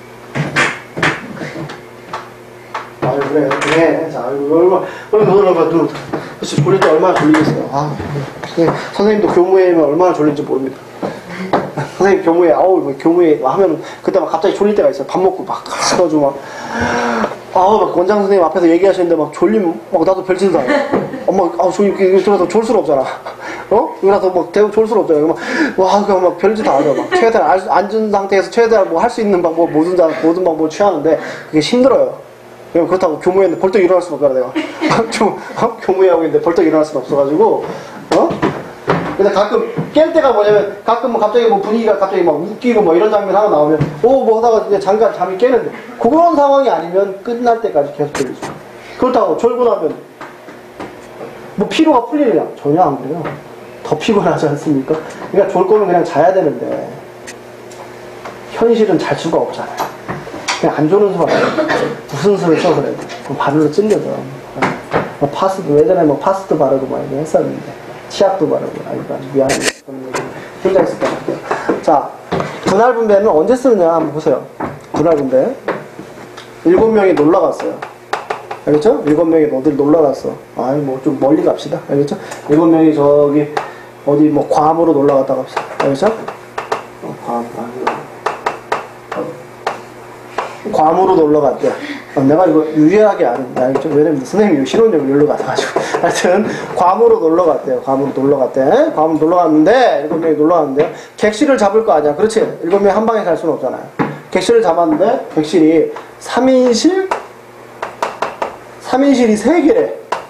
아유, 그래, 그래. 자, 이거 얼마, 얼마, 얼마, 얼마, 그치, 졸릴 때 얼마나 졸리겠어요. 아, 네. 선생님도 교무회면 얼마나 졸린지 모릅니다. 선생님 교무회, 아우, 뭐 교무회 하면, 그때 막 갑자기 졸릴 때가 있어요. 밥 먹고 막, 가가지고 막, 아우, 막 원장 선생님 앞에서 얘기하시는데 막 졸리면, 막 나도 별짓을 다 해. 엄마, 아우, 저 이렇게 들어서 졸 수가 없잖아. 어? 이거라서 막 대고 졸 수가 없잖아. 막, 와, 그냥 막 별짓 다 하죠. 막, 최대한 앉은 상태에서 최대한 뭐 할 수 있는 방법, 모든, 모든 방법을 취하는데, 그게 힘들어요. 그렇다고 교무회인데 벌떡 일어날 수는 없잖아, 내가. 어? 교무회하고 있는데 벌떡 일어날 수는 없어가지고, 어? 근데 가끔 깰 때가 뭐냐면, 가끔 뭐 갑자기 뭐 분위기가 갑자기 막 웃기고 뭐 이런 장면 하나 나오면, 오, 뭐 하다가 이제 잠깐 잠이 깨는데, 그런 상황이 아니면 끝날 때까지 계속 졸리죠. 그렇다고 졸고 나면, 뭐 피로가 풀리느냐? 전혀 안 그래요. 더 피곤하지 않습니까? 그러니까 졸 거면 그냥 자야 되는데, 현실은 잘 수가 없잖아요. 그냥 안 조는 수밖에 무슨 수를 써 그래. 바늘로 찔려서. 뭐 파스도 예전에 뭐 파스도 바르고 막 이렇게 했었는데 치약도 바르고 아이고 아주 미안해. 혼자 있을 것 같아요. 자, 분할 분배는 언제 쓰느냐 한번 보세요. 분할 분배. 일곱 명이 놀러 갔어요. 알겠죠? 일곱 명이 어딜 놀러 갔어. 아이 뭐 좀 멀리 갑시다. 알겠죠? 일곱 명이 저기 어디 뭐 괌으로 놀러 갔다 갑시다. 알겠죠? 어, 괌. 아, 괌으로 놀러 갔대요. 어, 내가 이거 유리하게 아는데, 알겠죠? 왜냐면 선생님이 신혼여행 놀러 갔어가지고. 하여튼, 괌으로 놀러 갔대요. 괌으로 놀러 갔대. 괌으로 놀러 갔는데, 일곱 명이 놀러 갔는데, 객실을 잡을 거 아니야. 그렇지? 일곱 명이 한 방에 살 수는 없잖아요. 객실을 잡았는데, 객실이 삼 인실? 삼 인실이 세 개래.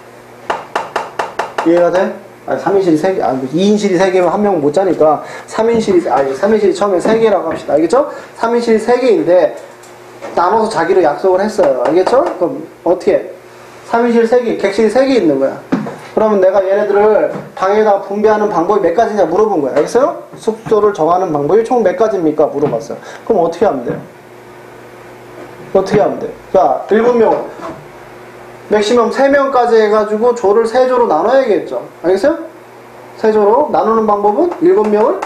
이해가 돼? 아니, 삼 인실이 세 개, 아니, 이 인실이 세 개면 한 명은 못 자니까, 삼 인실이, 아니, 삼 인실이 처음에 세 개라고 합시다. 알겠죠? 삼 인실이 세 개인데, 나눠서 자기로 약속을 했어요. 알겠죠? 그럼 어떻게? 삼 인실 세 개, 객실이 세 개 있는 거야. 그러면 내가 얘네들을 방에다가 분배하는 방법이 몇 가지냐 물어본 거야. 알겠어요? 숙소를 정하는 방법이 총 몇 가지입니까? 물어봤어요. 그럼 어떻게 하면 돼요? 어떻게 하면 돼요? 자, 일곱 명. 맥시멈 세 명까지 해가지고 조를 세 조로 나눠야겠죠. 알겠어요? 세 조로 나누는 방법은 일곱 명을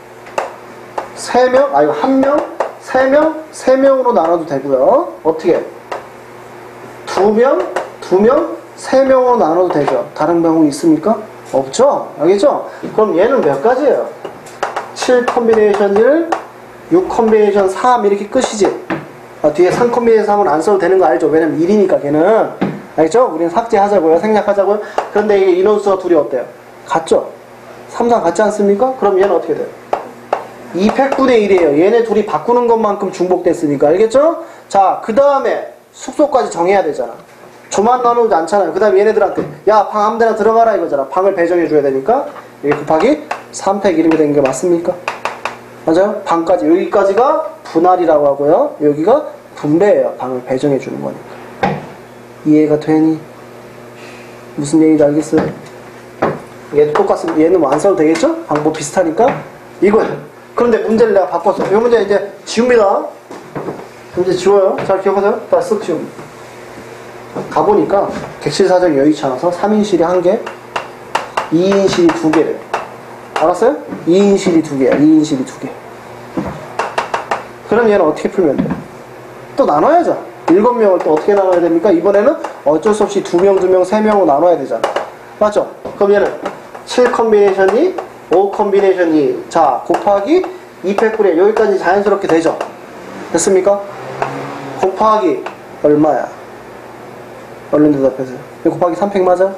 세 명, 아니 한 명, 세 명, 세 명으로 나눠도 되고요. 어떻게? 두 명, 두 명, 세 명으로 나눠도 되죠. 다른 경우 있습니까? 없죠? 알겠죠? 그럼 얘는 몇 가지예요? 칠 컴비네이션 일, 육 컴비네이션 삼 이렇게 끝이지. 아, 뒤에 삼 컴비네이션 삼은 안 써도 되는 거 알죠? 왜냐면 일이니까 걔는. 알겠죠? 우리는 삭제하자고요. 생략하자고요. 그런데 이게 인원수가 둘이 어때요? 같죠? 삼, 사 같지 않습니까? 그럼 얘는 어떻게 돼요? 이백분의 일이에요. 얘네 둘이 바꾸는 것만큼 중복됐으니까. 알겠죠? 자, 그 다음에 숙소까지 정해야 되잖아. 조만 나누지 않잖아요. 그 다음에 얘네들한테 야, 방 아무 데나 들어가라 이거잖아. 방을 배정해 줘야 되니까 이게 곱하기 삼 팩 이렇게 되는 게 맞습니까? 맞아요? 방까지, 여기까지가 분할이라고 하고요. 여기가 분배예요. 방을 배정해 주는 거니까. 이해가 되니? 무슨 얘기인지 알겠어요? 얘도 똑같습니다. 얘는 뭐 안 써도 되겠죠? 방법 비슷하니까 이거예요. 그런데 문제를 내가 바꿨어. 이 문제 이제 지웁니다. 문제 지워요. 잘 기억하세요? 다 쓱 지웁니다. 가보니까 객실 사정이 여의치 않아서 삼 인실이 한 개, 이 인실이 두 개래요. 알았어요? 이 인실이 두 개야. 이 인실이 두 개. 그럼 얘는 어떻게 풀면 돼? 또 나눠야죠. 일곱 명을 또 어떻게 나눠야 됩니까? 이번에는 어쩔 수 없이 두 명, 두 명, 세 명으로 나눠야 되잖아. 맞죠? 그럼 얘는 칠 컴비네이션이, 오 컴비네이션이, 자, 곱하기 이 팩분의 여기까지 자연스럽게 되죠? 됐습니까? 곱하기 얼마야? 얼른 대답해주세요. 곱하기 삼 팩 맞아?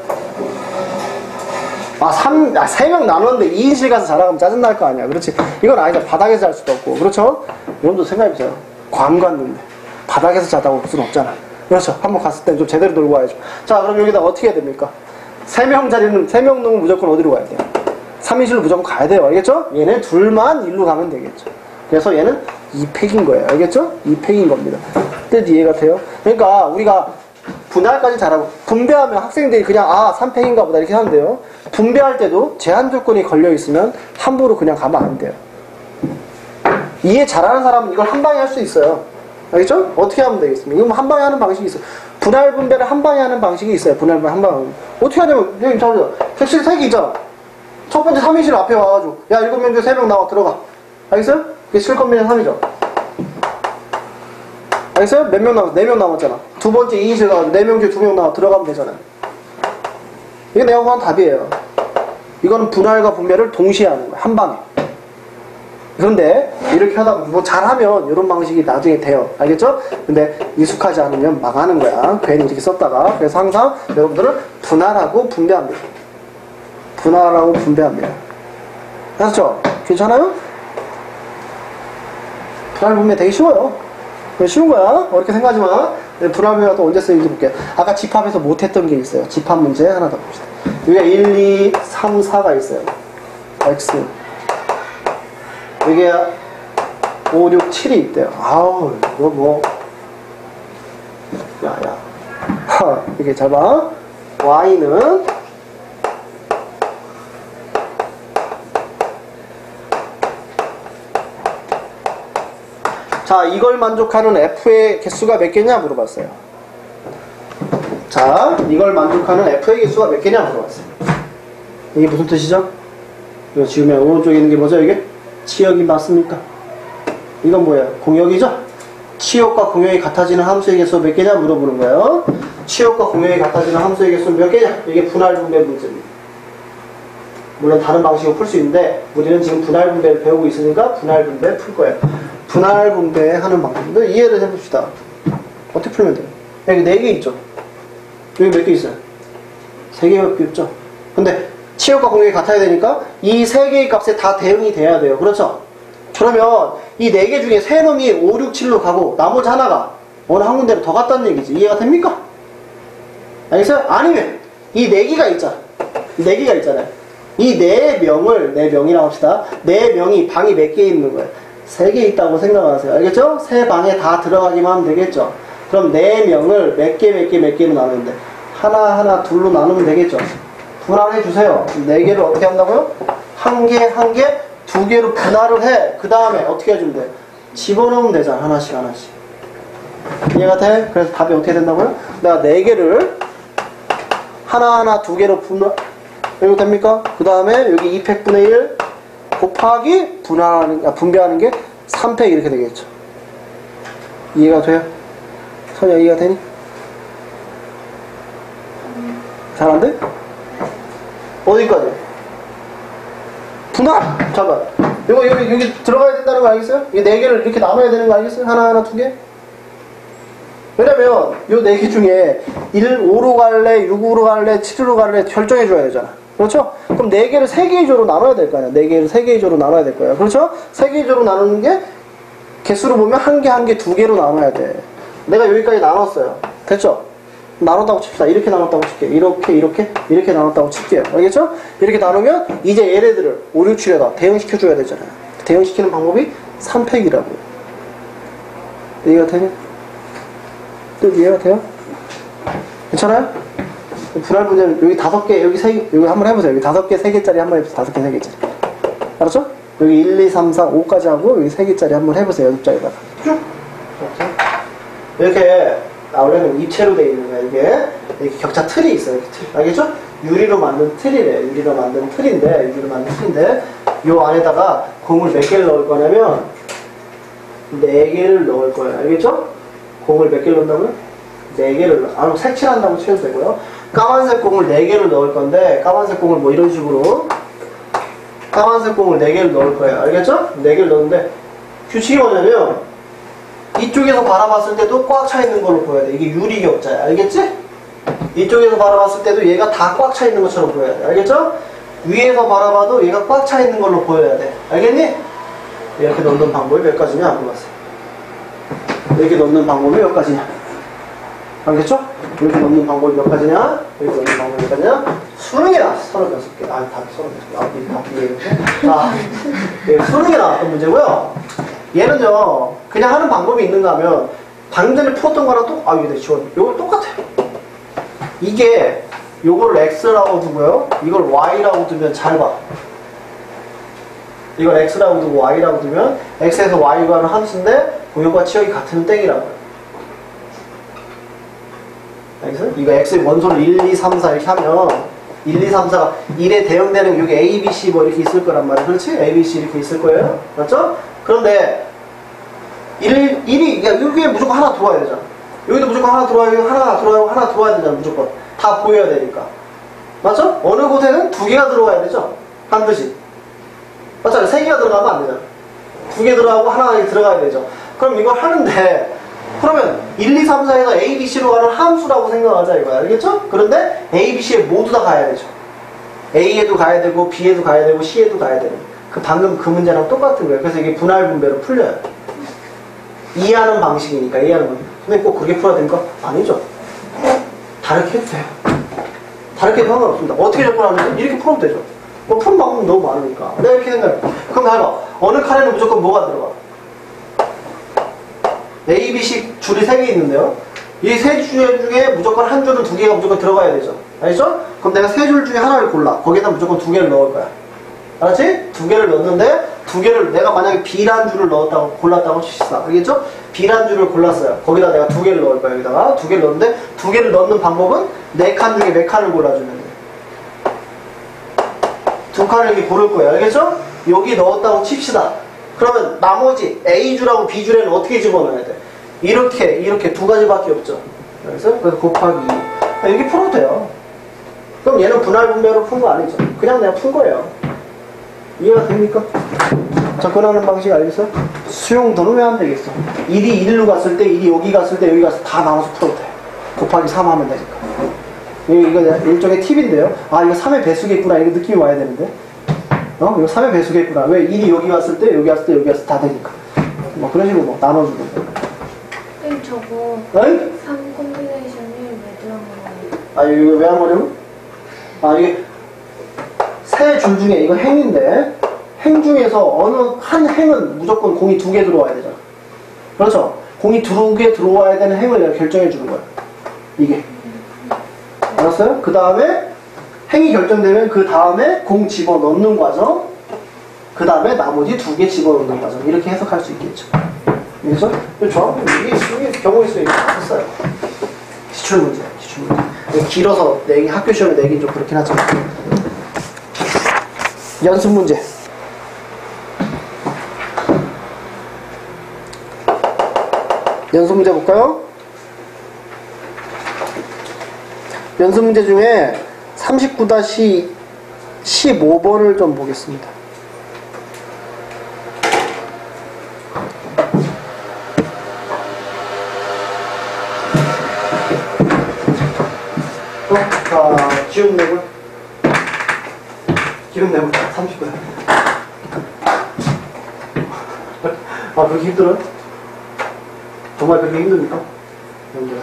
아, 삼, 아, 세 명 나눴는데 이 인실 가서 자라가면 짜증날 거 아니야. 그렇지? 이건 아니죠. 바닥에서 잘 수도 없고. 그렇죠? 여러분도 생각해보세요. 괌 갔는데 바닥에서 자다고 올 수는 없잖아. 그렇죠? 한번 갔을 땐 좀 제대로 놀고 와야죠. 자, 그럼 여기다 어떻게 해야 됩니까? 세 명 자리는, 세 명 놈은 무조건 어디로 가야 돼요? 삼 인실로 무조건 가야 돼요. 알겠죠? 얘네 둘만 일로 가면 되겠죠. 그래서 얘는 이 팩인 거예요. 알겠죠? 이 팩인 겁니다. 뜻 이해가 돼요? 그러니까 우리가 분할까지 잘하고, 분배하면 학생들이 그냥 아 삼 팩인가 보다 이렇게 하는데요. 분배할 때도 제한 조건이 걸려 있으면 함부로 그냥 가면 안 돼요. 이해 잘하는 사람은 이걸 한 방에 할 수 있어요. 알겠죠? 어떻게 하면 되겠습니까? 이건 한 방에 하는 방식이 있어요. 분할 분배를 한 방에 하는 방식이 있어요. 분할 분배 한 방에. 어떻게 하냐면, 선생님 잠깐만요. 객실 세 개 있잖아. 첫 번째 삼 인실 앞에 와가지고 야 일곱 명 중에 세 명 나와 들어가. 알겠어요? 그게 칠 컴비네이션 삼이죠. 알겠어요? 몇 명 남았어? 네 명 남았잖아. 두 번째 이 인실 가가지고 네 명 중에 두 명 나와 들어가면 되잖아요. 이게 내가 구한 답이에요. 이거는 분할과 분배를 동시에 하는 거야. 한 방에. 그런데 이렇게 하다 뭐 잘하면 이런 방식이 나중에 돼요. 알겠죠? 근데 익숙하지 않으면 망하는 거야. 괜히 이렇게 썼다가. 그래서 항상 여러분들은 분할하고 분배합니다. 분할하고 분배합니다. 아셨죠? 괜찮아요? 분할 분배 되게 쉬워요. 쉬운 거야. 어렵게 생각하지 마. 분할 분배가 또 언제 쓰는지 볼게요. 아까 집합에서 못했던 게 있어요. 집합 문제 하나 더 봅시다. 여기가 일, 이, 삼, 사가 있어요. X. 여기에 오, 육, 칠이 있대요. 아우, 이거 뭐. 야, 야. 하, 이렇게 잘 봐. Y는 자, 이걸 만족하는 F의 개수가 몇 개냐 물어봤어요. 자, 이걸 만족하는 F의 개수가 몇 개냐 물어봤어요. 이게 무슨 뜻이죠? 이거 지우면 오른쪽에 있는 게 뭐죠, 이게? 치역이 맞습니까? 이건 뭐예요? 공역이죠? 치역과 공역이 같아지는 함수의 개수 몇 개냐 물어보는 거예요. 치역과 공역이 같아지는 함수의 개수는 몇 개냐? 이게 분할 분배 문제입니다. 물론 다른 방식으로 풀 수 있는데 우리는 지금 분할 분배를 배우고 있으니까 분할 분배 풀 거예요. 분할 분배하는 방법인데 이해를 해봅시다. 어떻게 풀면 돼요? 여기 네 개 있죠? 여기 몇 개 있어요? 세 개밖에 없죠? 근데 치역과 공역이 같아야 되니까 이 세 개의 값에 다 대응이 돼야 돼요. 그렇죠? 그러면 이 네 개 중에 세 놈이 오, 육, 칠로 가고 나머지 하나가 어느 한 군데로 더 갔다는 얘기지. 이해가 됩니까? 알겠어요? 아니면 이 네 개가 있잖아. 이 네 개가 있잖아요. 이 네 명을 네 명이라고 합시다. 네 명이 방이 몇 개 있는 거예요? 세 개 있다고 생각하세요. 알겠죠? 세 방에 다 들어가기만 하면 되겠죠? 그럼 네 명을 몇 개 몇 개 몇 개로 나누는데 하나하나 둘로 나누면 되겠죠? 분할해 주세요. 네 개를 어떻게 한다고요? 한 개, 한 개, 두 개로 분할을 해. 그 다음에 어떻게 해주면 돼? 집어넣으면 되잖아. 하나씩, 하나씩. 이해가 돼? 그래서 답이 어떻게 된다고요? 내가 네 개를 하나하나 두 개로 분할, 이거 됩니까? 그 다음에 여기 이 팩분의 일 곱하기 분할하는, 아, 분배하는 게 삼 팩 이렇게 되겠죠. 이해가 돼요? 선이야, 이해가 되니? 잘 안 돼? 어디까지? 분할! 잠깐. 이거 여기, 여기 들어가야 된다는 거 알겠어요? 이 네 개를 이렇게 나눠야 되는 거 알겠어요? 하나하나 두 개? 왜냐면 요 네 개 중에 일, 오로 갈래, 육으로 갈래, 칠로 갈래 결정해 줘야 되잖아. 그렇죠? 그럼 네 개를 세 개의 조로 나눠야 될 거 아니야. 네 개를 세 개의 조로 나눠야 될 거예요. 그렇죠? 세 개의 조로 나누는 게 개수로 보면 한 개, 한 개, 두 개로 나눠야 돼. 내가 여기까지 나눴어요. 됐죠? 나눴다고 칩시다. 이렇게 나눴다고 칠게요. 이렇게, 이렇게, 이렇게 나눴다고 칠게요. 알겠죠? 이렇게 나누면 이제 얘네들을 오, 육, 칠에다 대응시켜줘야 되잖아요. 대응시키는 방법이 삼 팩이라고요. 이해가 되냐? 또 이해가 돼요? 괜찮아요? 분할 분자는 여기 다섯 개, 여기 세 개, 여기 한번 해보세요. 여기 다섯 개, 세 개짜리 한번 해보세요. 다섯 개, 세 개짜리. 알았죠? 여기 일, 이, 삼, 사, 오까지 하고 여기 세 개짜리 한번 해보세요. 연습장에다가. 쭉! 이렇게, 아, 원래는 입체로 되어 있는 거야, 이게. 이렇게 격자 틀이 있어요. 이렇게 틀. 알겠죠? 유리로 만든 틀이래. 유리로 만든 틀인데, 유리로 만든 틀인데, 요 안에다가 공을 몇 개를 넣을 거냐면, 네 개를 넣을 거예요. 알겠죠? 공을 몇 개를 넣는다고요? 네 개를 넣어. 아, 색칠한다고 치셔도 되고요. 까만색 공을 네 개를 넣을 건데, 까만색 공을 뭐 이런 식으로, 까만색 공을 네 개를 넣을 거예요. 알겠죠? 네 개를 넣는데, 규칙이 뭐냐면, 이쪽에서 바라봤을 때도 꽉 차 있는 걸로 보여야 돼. 이게 유리 격자야. 알겠지? 이쪽에서 바라봤을 때도 얘가 다 꽉 차 있는 것처럼 보여야 돼. 알겠죠? 위에서 바라봐도 얘가 꽉 차 있는 걸로 보여야 돼. 알겠니? 이렇게 넣는 방법이 몇 가지냐? 안 물어봤어요. 이렇게 넣는 방법이 몇 가지냐? 알겠죠? 이렇게 넣는 방법이 몇 가지냐? 이렇게 넣는 방법이 몇 가지냐? 수능 개 나왔어. 서른여섯 개. 아, 답이 서른여섯 개. 아, 이 답이 이렇게. 아, 예, 수능 개 나왔던 문제고요. 얘는요, 그냥 하는 방법이 있는가 하면, 방금 전에 풀었던 거랑 또, 아, 이게 지원. 요거 똑같아요. 이게, 요거를 X라고 두고요. 이걸 Y라고 두면 잘 봐. 이걸 X라고 두고 Y라고 두면, X에서 Y 가는 함수인데, 공역과 치역이 같으면 땡이라고요. 알겠어요? 이거 X의 원소를 일, 이, 삼, 사 이렇게 하면, 일, 이, 삼, 사가 일에 대응되는 여기 A, B, C 뭐 이렇게 있을 거란 말이야. 그렇지? A, B, C 이렇게 있을 거예요. 맞죠? 그런데, 일, 일이, 그러니까 여기에 무조건 하나 들어와야 되잖아. 여기도 무조건 하나 들어와야 되고, 하나 들어와야 하나 들어와야 되잖아, 무조건. 다 보여야 되니까. 맞죠? 어느 곳에는 두 개가 들어와야 되죠? 반드시. 맞잖아요? 세 개가 들어가면 안 되잖아. 두 개 들어가고 하나 들어가야 되죠. 그럼 이걸 하는데, 그러면 일, 이, 삼, 사에서 A, B, C로 가는 함수라고 생각하자 이거야. 알겠죠? 그런데 A, B, C에 모두 다 가야 되죠. A에도 가야 되고, B에도 가야 되고, C에도 가야 되는. 그 방금 그 문제랑 똑같은 거예요. 그래서 이게 분할 분배로 풀려요. 이해하는 방식이니까, 이해하는 방식. 근데 꼭 그렇게 풀어야 됩니까? 아니죠. 다르게 해도 돼요. 다르게 해도 상관없습니다. 어떻게 접근하는지 이렇게 풀어도 되죠. 뭐 푸는 방법은 너무 많으니까. 내가 이렇게 생각해. 그럼 해봐. 어느 칸에는 무조건 뭐가 들어가? A, B, C 줄이 세 개 있는데요. 이 세 줄 중에 무조건 한 줄은 두 개가 무조건 들어가야 되죠. 알겠죠? 그럼 내가 세 줄 중에 하나를 골라. 거기에다 무조건 두 개를 넣을 거야. 알았지? 두 개를 넣는데 두 개를 내가 만약에 B란 줄을 넣었다고 골랐다고 칩시다. 알겠죠? B란 줄을 골랐어요. 거기다 내가 두 개를 넣을 거야. 여기다가 두 개를 넣는데 두 개를 넣는 방법은 네 칸 중에 몇 칸을 골라주면 돼. 두 칸을 이렇게 고를 거예요. 알겠죠? 여기 넣었다고 칩시다. 그러면 나머지 A줄하고 B줄에는 어떻게 집어넣어야 돼? 이렇게 이렇게 두 가지밖에 없죠. 그래서 그래서 곱하기 이. 이렇게 풀어도 돼요. 그럼 얘는 분할 분배로 푼 거 아니죠? 그냥 내가 푼 거예요. 이해가 됩니까? 접근하는 방식 알겠어요? 수용도는 왜 안 되겠어? 일이 일로 갔을 때, 일이 여기 갔을 때, 여기 가서 다 나눠서 풀어도 돼. 곱하기 삼 하면 되니까. 이거, 이거 일종의 팁인데요. 아, 이거 삼의 배수겠구나. 이거 느낌이 와야 되는데. 어? 이거 삼의 배수겠구나. 왜? 일이 여기 갔을 때, 여기 갔을 때, 여기 갔을 때 다 되니까. 뭐 그런 식으로 뭐 나눠주고. 쌤 저거 어이? 삼 콤비네이션이 왜 들어간 거예요? 아, 이거 왜 한 거냐면? 아, 이게 세 줄 중에 이거 행인데 행 중에서 어느 한 행은 무조건 공이 두 개 들어와야 되잖아. 그렇죠? 공이 두 개 들어와야 되는 행을 내가 결정해 주는 거야. 이게. 알았어요? 그 다음에 행이 결정되면 그 다음에 공 집어넣는 과정, 그 다음에 나머지 두 개 집어넣는 과정. 이렇게 해석할 수 있겠죠. 그래서 저하고 이게, 이게 경우의 수에 있었어요. 기출 문제, 기출 문제. 길어서 내기, 학교 시험에 내긴 좀 그렇긴 하지만. 연습 문제. 연습 문제 볼까요? 연습 문제 중에 삼십구 십오 번을 좀 보겠습니다. 어? 자, 지운 내고 기름 내볼까? 삼십 분. 아, 그렇게 힘들어요? 정말 그렇게 힘듭니까? 힘들어요.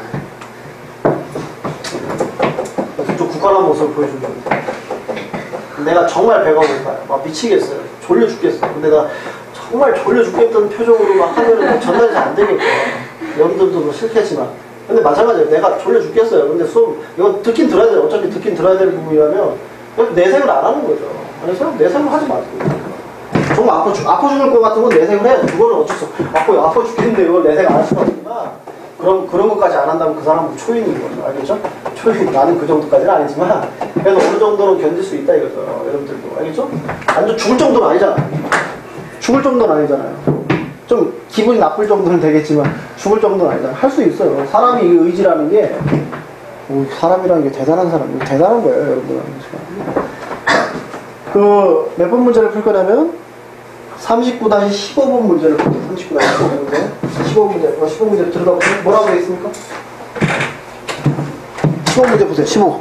좀 굳건한 모습을 보여준다. 내가 정말 배가 고파요. 막 미치겠어요. 졸려 죽겠어요. 근데 내가 정말 졸려 죽겠다는 표정으로 막 하면은 전달이 잘 안 되겠고. 여러분들도 뭐 싫겠지만. 근데 마찬가지예요. 내가 졸려 죽겠어요. 근데 수업, 이건 듣긴 들어야 돼요. 어차피 듣긴 들어야 되는 부분이라면, 내색을 안 하는 거죠. 그래서 내색을 하지 마세요. 정말 아파, 죽, 아파 죽을 것 같은 건 내색을 해. 그거는 어쩔 수 없어. 아파, 아파 죽겠는데 이걸 내색 안 할 수가 없지만, 그럼, 그런 것까지 안 한다면 그 사람은 초인인 거죠. 알겠죠? 초인, 나는 그 정도까지는 아니지만, 그래도 어느 정도는 견딜 수 있다 이거죠. 여러분들도. 알겠죠? 완전 죽을 정도는 아니잖아요. 죽을 정도는 아니잖아요. 좀 기분이 나쁠 정도는 되겠지만, 죽을 정도는 아니잖아요. 할 수 있어요. 사람이 의지라는 게, 오, 사람이라는 게 대단한 사람, 대단한 거예요, 여러분들. 그, 몇 번 문제를 풀 거냐면, 삼십구 십오 번 문제를 풀게요. 삼십구 십오 번 문제. 십오 문제, 어, 십오 문제 들여다보세요. 뭐라고 되어 있습니까? 십오 문제 보세요, 십오.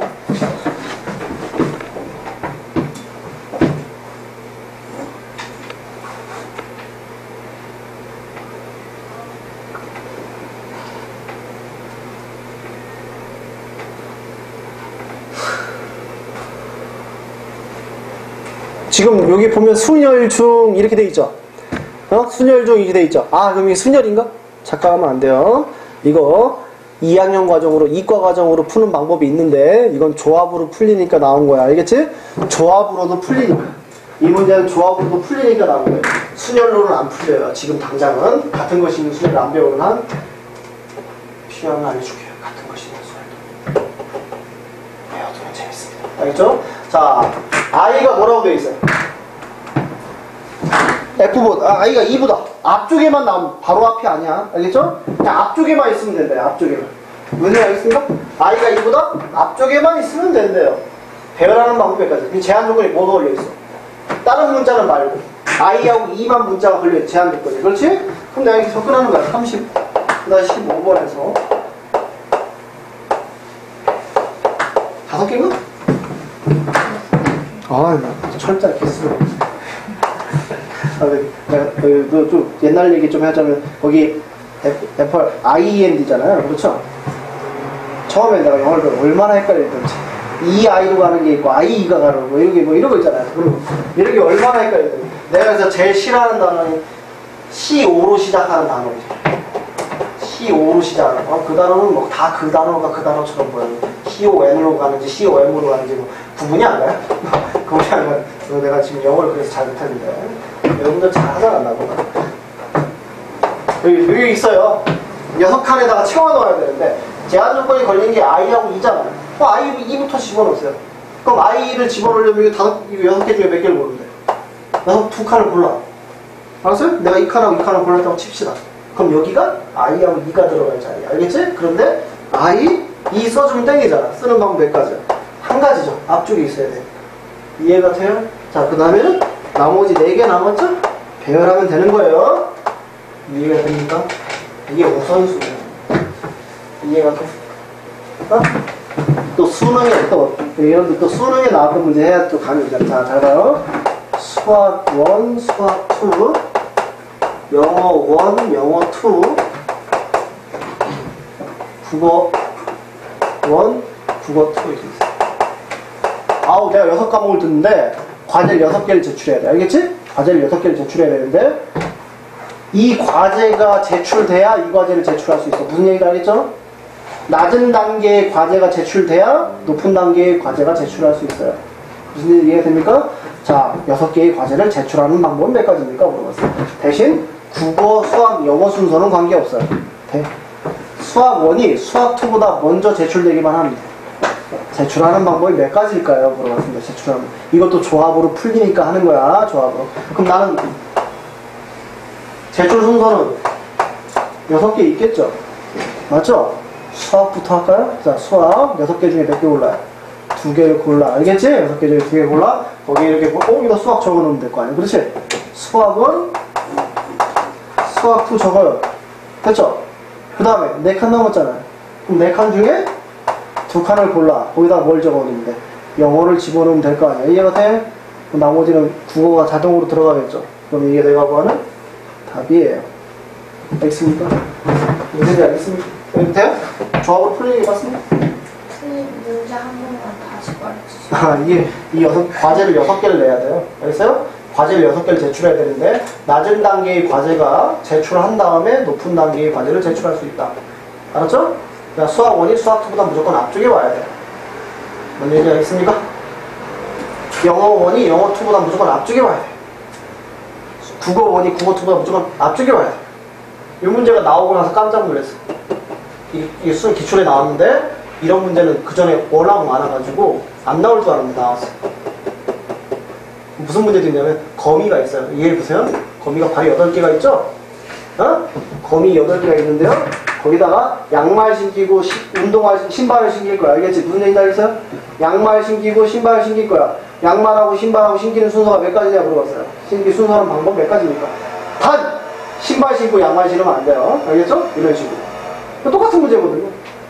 지금 여기 보면 순혈중 이렇게 돼 있죠. 어? 순혈중 이렇게 돼 있죠. 아, 그럼 이게 순혈인가? 착각하면 안 돼요. 이거 이 학년 과정으로 이과 과정으로 푸는 방법이 있는데 이건 조합으로 풀리니까 나온 거야. 알겠지? 조합으로도 풀리니까. 이 문제는 조합으로도 풀리니까 나온 거예요. 순혈로는 안 풀려요. 지금 당장은 같은 것이 있는 순혈을 안 배우는 한 필요하면 알려줄게요. 같은 것이 있는 순혈도 배워두면 재밌습니다. 알겠죠? 자, I가 뭐라고 되어 있어요? F보다, 아, I가 이보다 앞쪽에만 나오면 바로 앞이 아니야. 알겠죠? 그냥 앞쪽에만 있으면 된대요. 앞쪽에만. 무슨 알겠습니까? I가 이보다 앞쪽에만 있으면 된대요. 배열하는 방법에까지. 그 제한 조건이 뭐가 걸려있어? 다른 문자는 말고 I하고 이만 문자가 걸려있어. 제한 조건이. 그렇지? 그럼 내가 이렇게 접근하는 거야. 삼십, 그 다음에 십오 번에서 다섯 개인가? 아, 철자 개수. 아, 그, 좀 옛날 얘기 좀 하자면 거기 애플 아이엔디잖아요. 그렇죠? 처음에 내가 영어를 배워 얼마나 헷갈렸던지. 이 아이로 가는 게 있고 아이가 가는 거 이런 게 뭐 이런 거 있잖아요. 그리고 이런 게 얼마나 헷갈렸던지. 내가 그래서 제일 싫어하는 단어는 씨오로 시작하는 단어죠. 씨오로 시작하는 거. 그 단어는 뭐 다 그 단어가 그 단어처럼 보여요. 씨오엔으로 가는지 씨오엠으로 가는지 뭐 구분이 안 가요? 그분이 안 가요. 내가 지금 영어를 그래서 잘 못하는데 여러분들 잘 하잖아. 나보다. 여기, 여기 있어요. 여섯 칸에다가 채워 넣어야 되는데 제한 조건이 걸린 게 I하고 이잖아요. 어, I, 이부터 집어넣으세요. 그럼 I를 집어넣으려면 이거 다섯, 이거 여섯 개 중에 몇 개를 고르면 돼? 여섯, 두 칸을 골라. 알았어요? 내가 이 칸하고 이 칸을 골랐다고 칩시다. 그럼 여기가 I하고 이가 들어갈 자리야. 알겠지? 그런데 I, 이 써주면 땡이잖아. 쓰는 방법 몇 가지야? 한 가지죠. 앞쪽에 있어야 돼. 이해가 돼요? 자, 그 다음에는 나머지 네 개 남았죠? 배열하면 되는 거예요. 이해가 됩니까? 이게 우선순위예요. 이해가 돼? 어? 또 수능에 또 이런 또 수능에 나왔던 문제 해야 또 감이 오잖아. 자, 잘 봐요. 수학 일, 수학 이, 영어 일, 영어 이, 국어 일, 국어 이 이렇게 있어요. 아우, 내가 여섯 과목을 듣는데 과제를 여섯 개를 제출해야 돼. 알겠지? 과제를 여섯 개를 제출해야 되는데 이 과제가 제출돼야 이 과제를 제출할 수 있어. 무슨 얘기인지 알겠죠? 낮은 단계의 과제가 제출돼야 높은 단계의 과제가 제출할 수 있어요. 무슨 얘기 이해가 됩니까? 자, 여섯 개의 과제를 제출하는 방법은 몇 가지입니까? 물어봤어요. 대신 국어, 수학, 영어 순서는 관계없어요. 대, 수학 일이 수학 이보다 먼저 제출되기만 합니다. 제출하는 방법이 몇 가지일까요? 물어봤습니다. 제출하는. 이것도 조합으로 풀리니까 하는 거야. 조합으로. 그럼 나는 제출 순서는 여섯 개 있겠죠? 맞죠? 수학부터 할까요? 자, 수학 여섯 개 중에 몇 개 골라요? 두 개를 골라. 알겠지? 여섯 개 중에 두 개 골라. 거기에 이렇게 어? 이거 수학 적어놓으면 될 거 아니야? 그렇지? 수학은 수학 이 적어요. 됐죠? 그 다음에 네 칸 남았잖아요. 그럼 네 칸 중에 두 칸을 골라. 거기다 뭘 적어놓으면 돼? 영어를 집어넣으면 될 거 아니야? 이해가 돼? 나머지는 국어가 자동으로 들어가겠죠. 그럼 이게 내가 구하는 답이에요. 알겠습니까? 무슨지 알겠습니까? 이렇게 돼요? 조합으로 풀리는 게 맞습니까? 선생님 문제 한 번만 다시 말해주세요. 아, 이게 이 여섯 과제를 여섯 개를 내야 돼요. 알겠어요? 과제를 여섯 개를 제출해야 되는데 낮은 단계의 과제가 제출한 다음에 높은 단계의 과제를 제출할 수 있다. 알았죠? 그러니까 수학 원이 수학 이보다 무조건 앞쪽에 와야 돼요. 뭔 얘기 알겠습니까? 영어 원이 영어 이보다 무조건 앞쪽에 와야 돼요. 국어 원이 국어 이보다 무조건 앞쪽에 와야 돼요. 이 문제가 나오고 나서 깜짝 놀랐어. 이게, 이게 수능 기출에 나왔는데 이런 문제는 그 전에 워낙 많아가지고 안 나올 줄 알았는데 나왔어. 무슨 문제도 있냐면 거미가 있어요. 이해해보세요. 거미가 발이 여덟 개가 있죠? 어? 거미 여덟 개가 있는데요. 거기다가 양말 신기고 시, 운동화 신발을 신길 거야. 알겠지? 무슨 얘기인지 알겠어요? 양말 신기고 신발을 신길 거야. 양말하고 신발하고 신기는 순서가 몇 가지냐 물어봤어요. 신기 순서하는 방법 몇 가지입니까? 단! 신발 신고 양말 신으면 안 돼요. 알겠죠? 이런 식으로. 똑같은 문제거든요.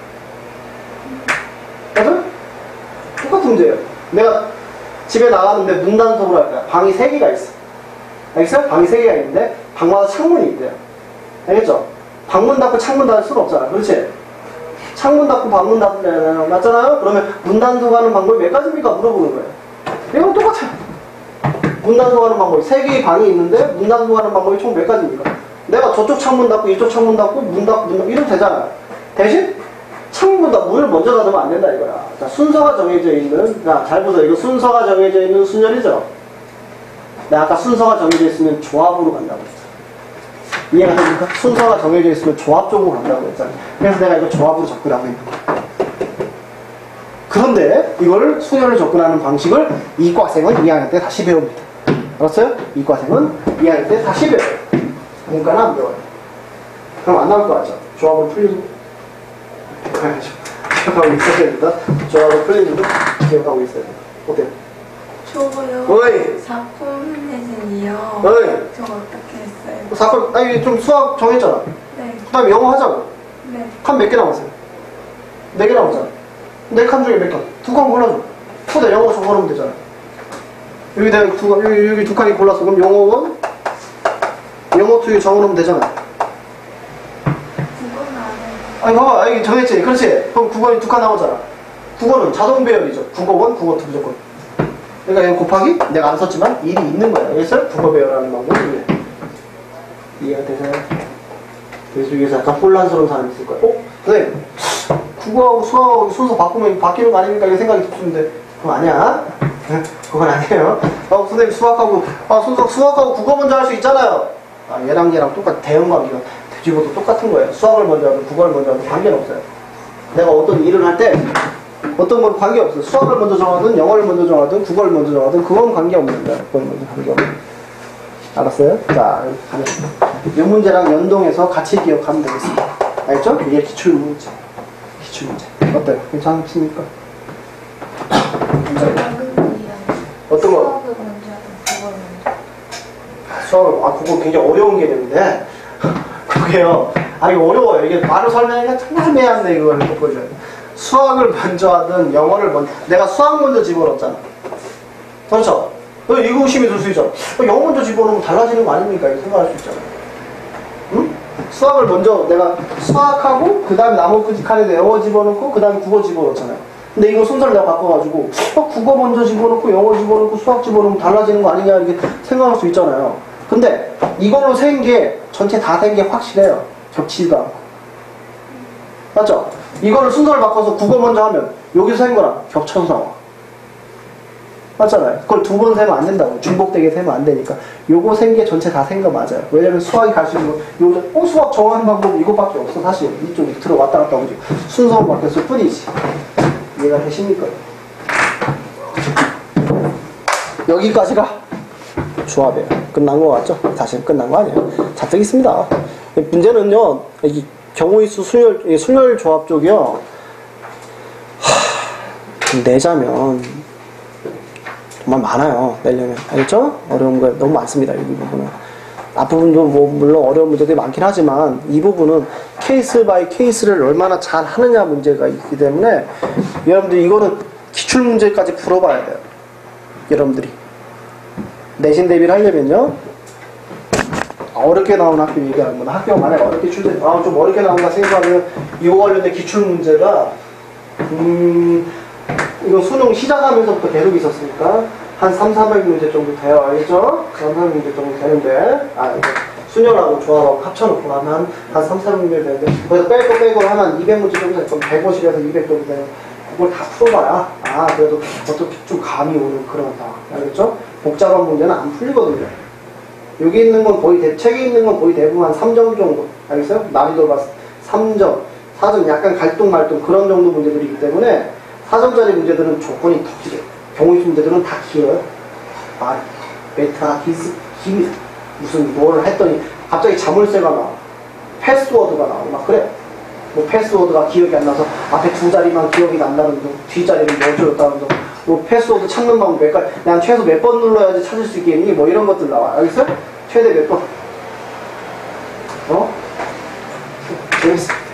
맞아요? 똑같은 문제예요. 내가 집에 나가는데 문 단속을 할 거야. 방이 세 개가 있어. 알겠어요? 방이 세 개가 있는데 방마다 창문이 있대요. 알겠죠? 방문 닫고 창문 닫을 수는 없잖아. 그렇지? 창문 닫고 방문 닫으려면 맞잖아요? 그러면 문 단속하는 방법이 몇 가지입니까? 물어보는 거예요. 이건 똑같아요. 문 단속하는 방법이 세 개의 방이 있는데 문 단속하는 방법이 총 몇 가지입니까? 내가 저쪽 창문 닫고 이쪽 창문 닫고 문 닫고 문 닫고 이러면 되잖아요. 대신 창문보다 문을 먼저 닫으면 안 된다 이거야. 자, 순서가 정해져 있는, 자, 잘 보세요. 이거 순서가 정해져 있는 순열이죠. 내가 아까 순서가 정해져 있으면 조합으로 간다고 했잖아. 이해가 됩니까? 순서가 정해져 있으면 조합 쪽으로 간다고 했잖아. 그래서 내가 이거 조합으로 접근하고 있는 거야. 그런데 이걸 순열을 접근하는 방식을 이과생은 이 학년 때 다시 배웁니다. 알았어요? 이과생은 이 학년 때 다시 배워요. 문과는 안 배워요. 그럼 안 나올 거 같죠? 조합으로 풀리고. 기억하고 있어야 된다. 조합을 풀리는 거 기억하고 있어야 된다. 어때요? 저거요. 어이! 사품 내신이요. 어이! 저거 어떻게 했어요? 사건, 아니, 좀 수학 정했잖아. 네. 그 다음에 영어 하자고. 네. 칸 몇 개 남았어요? 네 개 남았잖아. 네 칸 중에 몇 칸? 두 칸 골라줘. 후대 영어 적어놓으면 되잖아. 여기 내가 두, 여기, 여기 두 칸이 골랐어. 그럼 영어 원, 영어 투 적어놓으면 되잖아. 아니 봐봐 여기 정했지. 그렇지. 그럼 국어는 두 칸 나오잖아. 국어는 자동 배열이죠. 국어 원, 국어 투 무조건. 그러니까 여기 곱하기 내가 안 썼지만 일이 있는 거야. 알겠어요? 국어 배열하는 방법이 이게. 이해가 되세요? 그래서 여기서 약간 혼란스러운 사람이 있을 거야. 어? 선생님 국어하고 수학하고 순서 바꾸면 바뀌는 거 아닙니까? 이런 생각이 드는데 그건 아니야. 그건 아니에요. 어, 선생님 수학하고 아 순서 수학하고 국어 먼저 할 수 있잖아요. 아, 얘랑 얘랑 똑같 대응 관계가 뒤집어도 똑같은 거예요. 수학을 먼저 하든 국어를 먼저 하든 관계는 없어요. 내가 어떤 일을 할 때 어떤 건 관계없어요. 수학을 먼저 정하든 영어를 먼저 정하든 국어를 먼저 정하든 그건 관계없는 거예요. 그건 먼저 관계없는 거예요. 알았어요? 자, 이 문제랑 연동해서 같이 기억하면 되겠습니다. 알겠죠? 이게 기출문제. 기출문제. 어때요? 괜찮습니까? 어떤 거? 수학을 먼저 하든 국어를 먼저. 수학을, 아, 그거 굉장히 어려운 개념인데 그게요. 아, 이거 어려워요. 이게 말로 설명하기가 정말 애매한데 이걸 또 보여줘야 돼. 수학을 먼저 하든 영어를 먼저, 내가 수학 먼저 집어넣었잖아. 그렇죠? 이거 의심이 들 수 있잖아. 영어 먼저 집어넣으면 달라지는 거 아닙니까? 이렇게 생각할 수 있잖아. 응? 수학을 먼저 내가 수학하고 그 다음에 나머지 칸에 영어 집어넣고 그 다음에 국어 집어넣었잖아요. 근데 이거 순서를 내가 바꿔가지고 어, 국어 먼저 집어넣고 영어 집어넣고 수학 집어넣으면 달라지는 거 아니냐 이렇게 생각할 수 있잖아요. 근데 이걸로 센 게 전체 다 센 게 확실해요. 겹치지도 않고. 맞죠? 이거를 순서를 바꿔서 국어 먼저 하면 여기서 센 거랑 겹쳐서 나와. 맞잖아요. 그걸 두 번 세면 안 된다고. 중복되게 세면 안 되니까. 요거 센 게 전체 다 센 거 맞아요. 왜냐면 수학이 갈 수 있는 거, 요, 어, 수학 정하는 방법은 이것밖에 없어. 사실. 이쪽이 들어 왔다 갔다 오지. 순서만 바뀌었을 뿐이지. 이해가 되십니까? 여기까지가 조합이에요. 끝난 거 같죠? 사실 끝난 거 아니에요. 잔뜩 있습니다. 문제는요, 이 경우의 수 순열, 순열 조합 쪽이요. 하, 내자면 정말 많아요. 내려면. 알겠죠? 어려운 거 너무 많습니다. 이 부분은. 앞부분도 뭐 물론 어려운 문제들이 많긴 하지만 이 부분은 케이스 바이 케이스를 얼마나 잘 하느냐 문제가 있기 때문에 여러분들이 이거는 기출문제까지 풀어봐야 돼요. 여러분들이. 내신 대비를 하려면요. 어렵게 나온 학교 얘기하는 거나 학교가 만약에 어렵게 출제, 아, 좀 어렵게 나온다 생각하면 이거 관련된 기출문제가, 음, 이거 수능 시작하면서부터 계속 있었으니까 한 삼, 사백 문제 정도 돼요. 알겠죠? 삼, 사백 문제 정도 되는데, 아, 이거 수녀라고 조합하고 합쳐놓고 하면 한 삼, 사백 문제 되는데, 거기서 빼고 빼고 하면 이백 문제 정도 될 거면 백오십에서 이백 정도 되는 그걸 다 풀어봐야, 아, 그래도 어떻게 좀 감이 오는 그런 다. 알겠죠? 복잡한 문제는 안 풀리거든요. 여기 있는 건 거의, 대, 책에 있는 건 거의 대부분 한 삼 점 정도. 알겠어요? 난이도 봤을 때 삼 점, 사 점 약간 갈등말등 그런 정도 문제들이기 때문에 사 점짜리 문제들은 조건이 더 길어요. 경우의 문제들은 다 길어요. 아, 메타, 기스, 기, 무슨 뭘 했더니 갑자기 자물쇠가 나와. 패스워드가 나오고 막 그래. 뭐 패스워드가 기억이 안 나서 앞에 두 자리만 기억이 안 나는 등, 뒷자리는 뭐 어쩌였다는 등, 뭐 패스워드 찾는 방법 몇 가지, 난 최소 몇 번 눌러야지 찾을 수 있겠니? 뭐 이런 것들 나와. 알겠어요? 최대 몇 번? 어? 재밌어.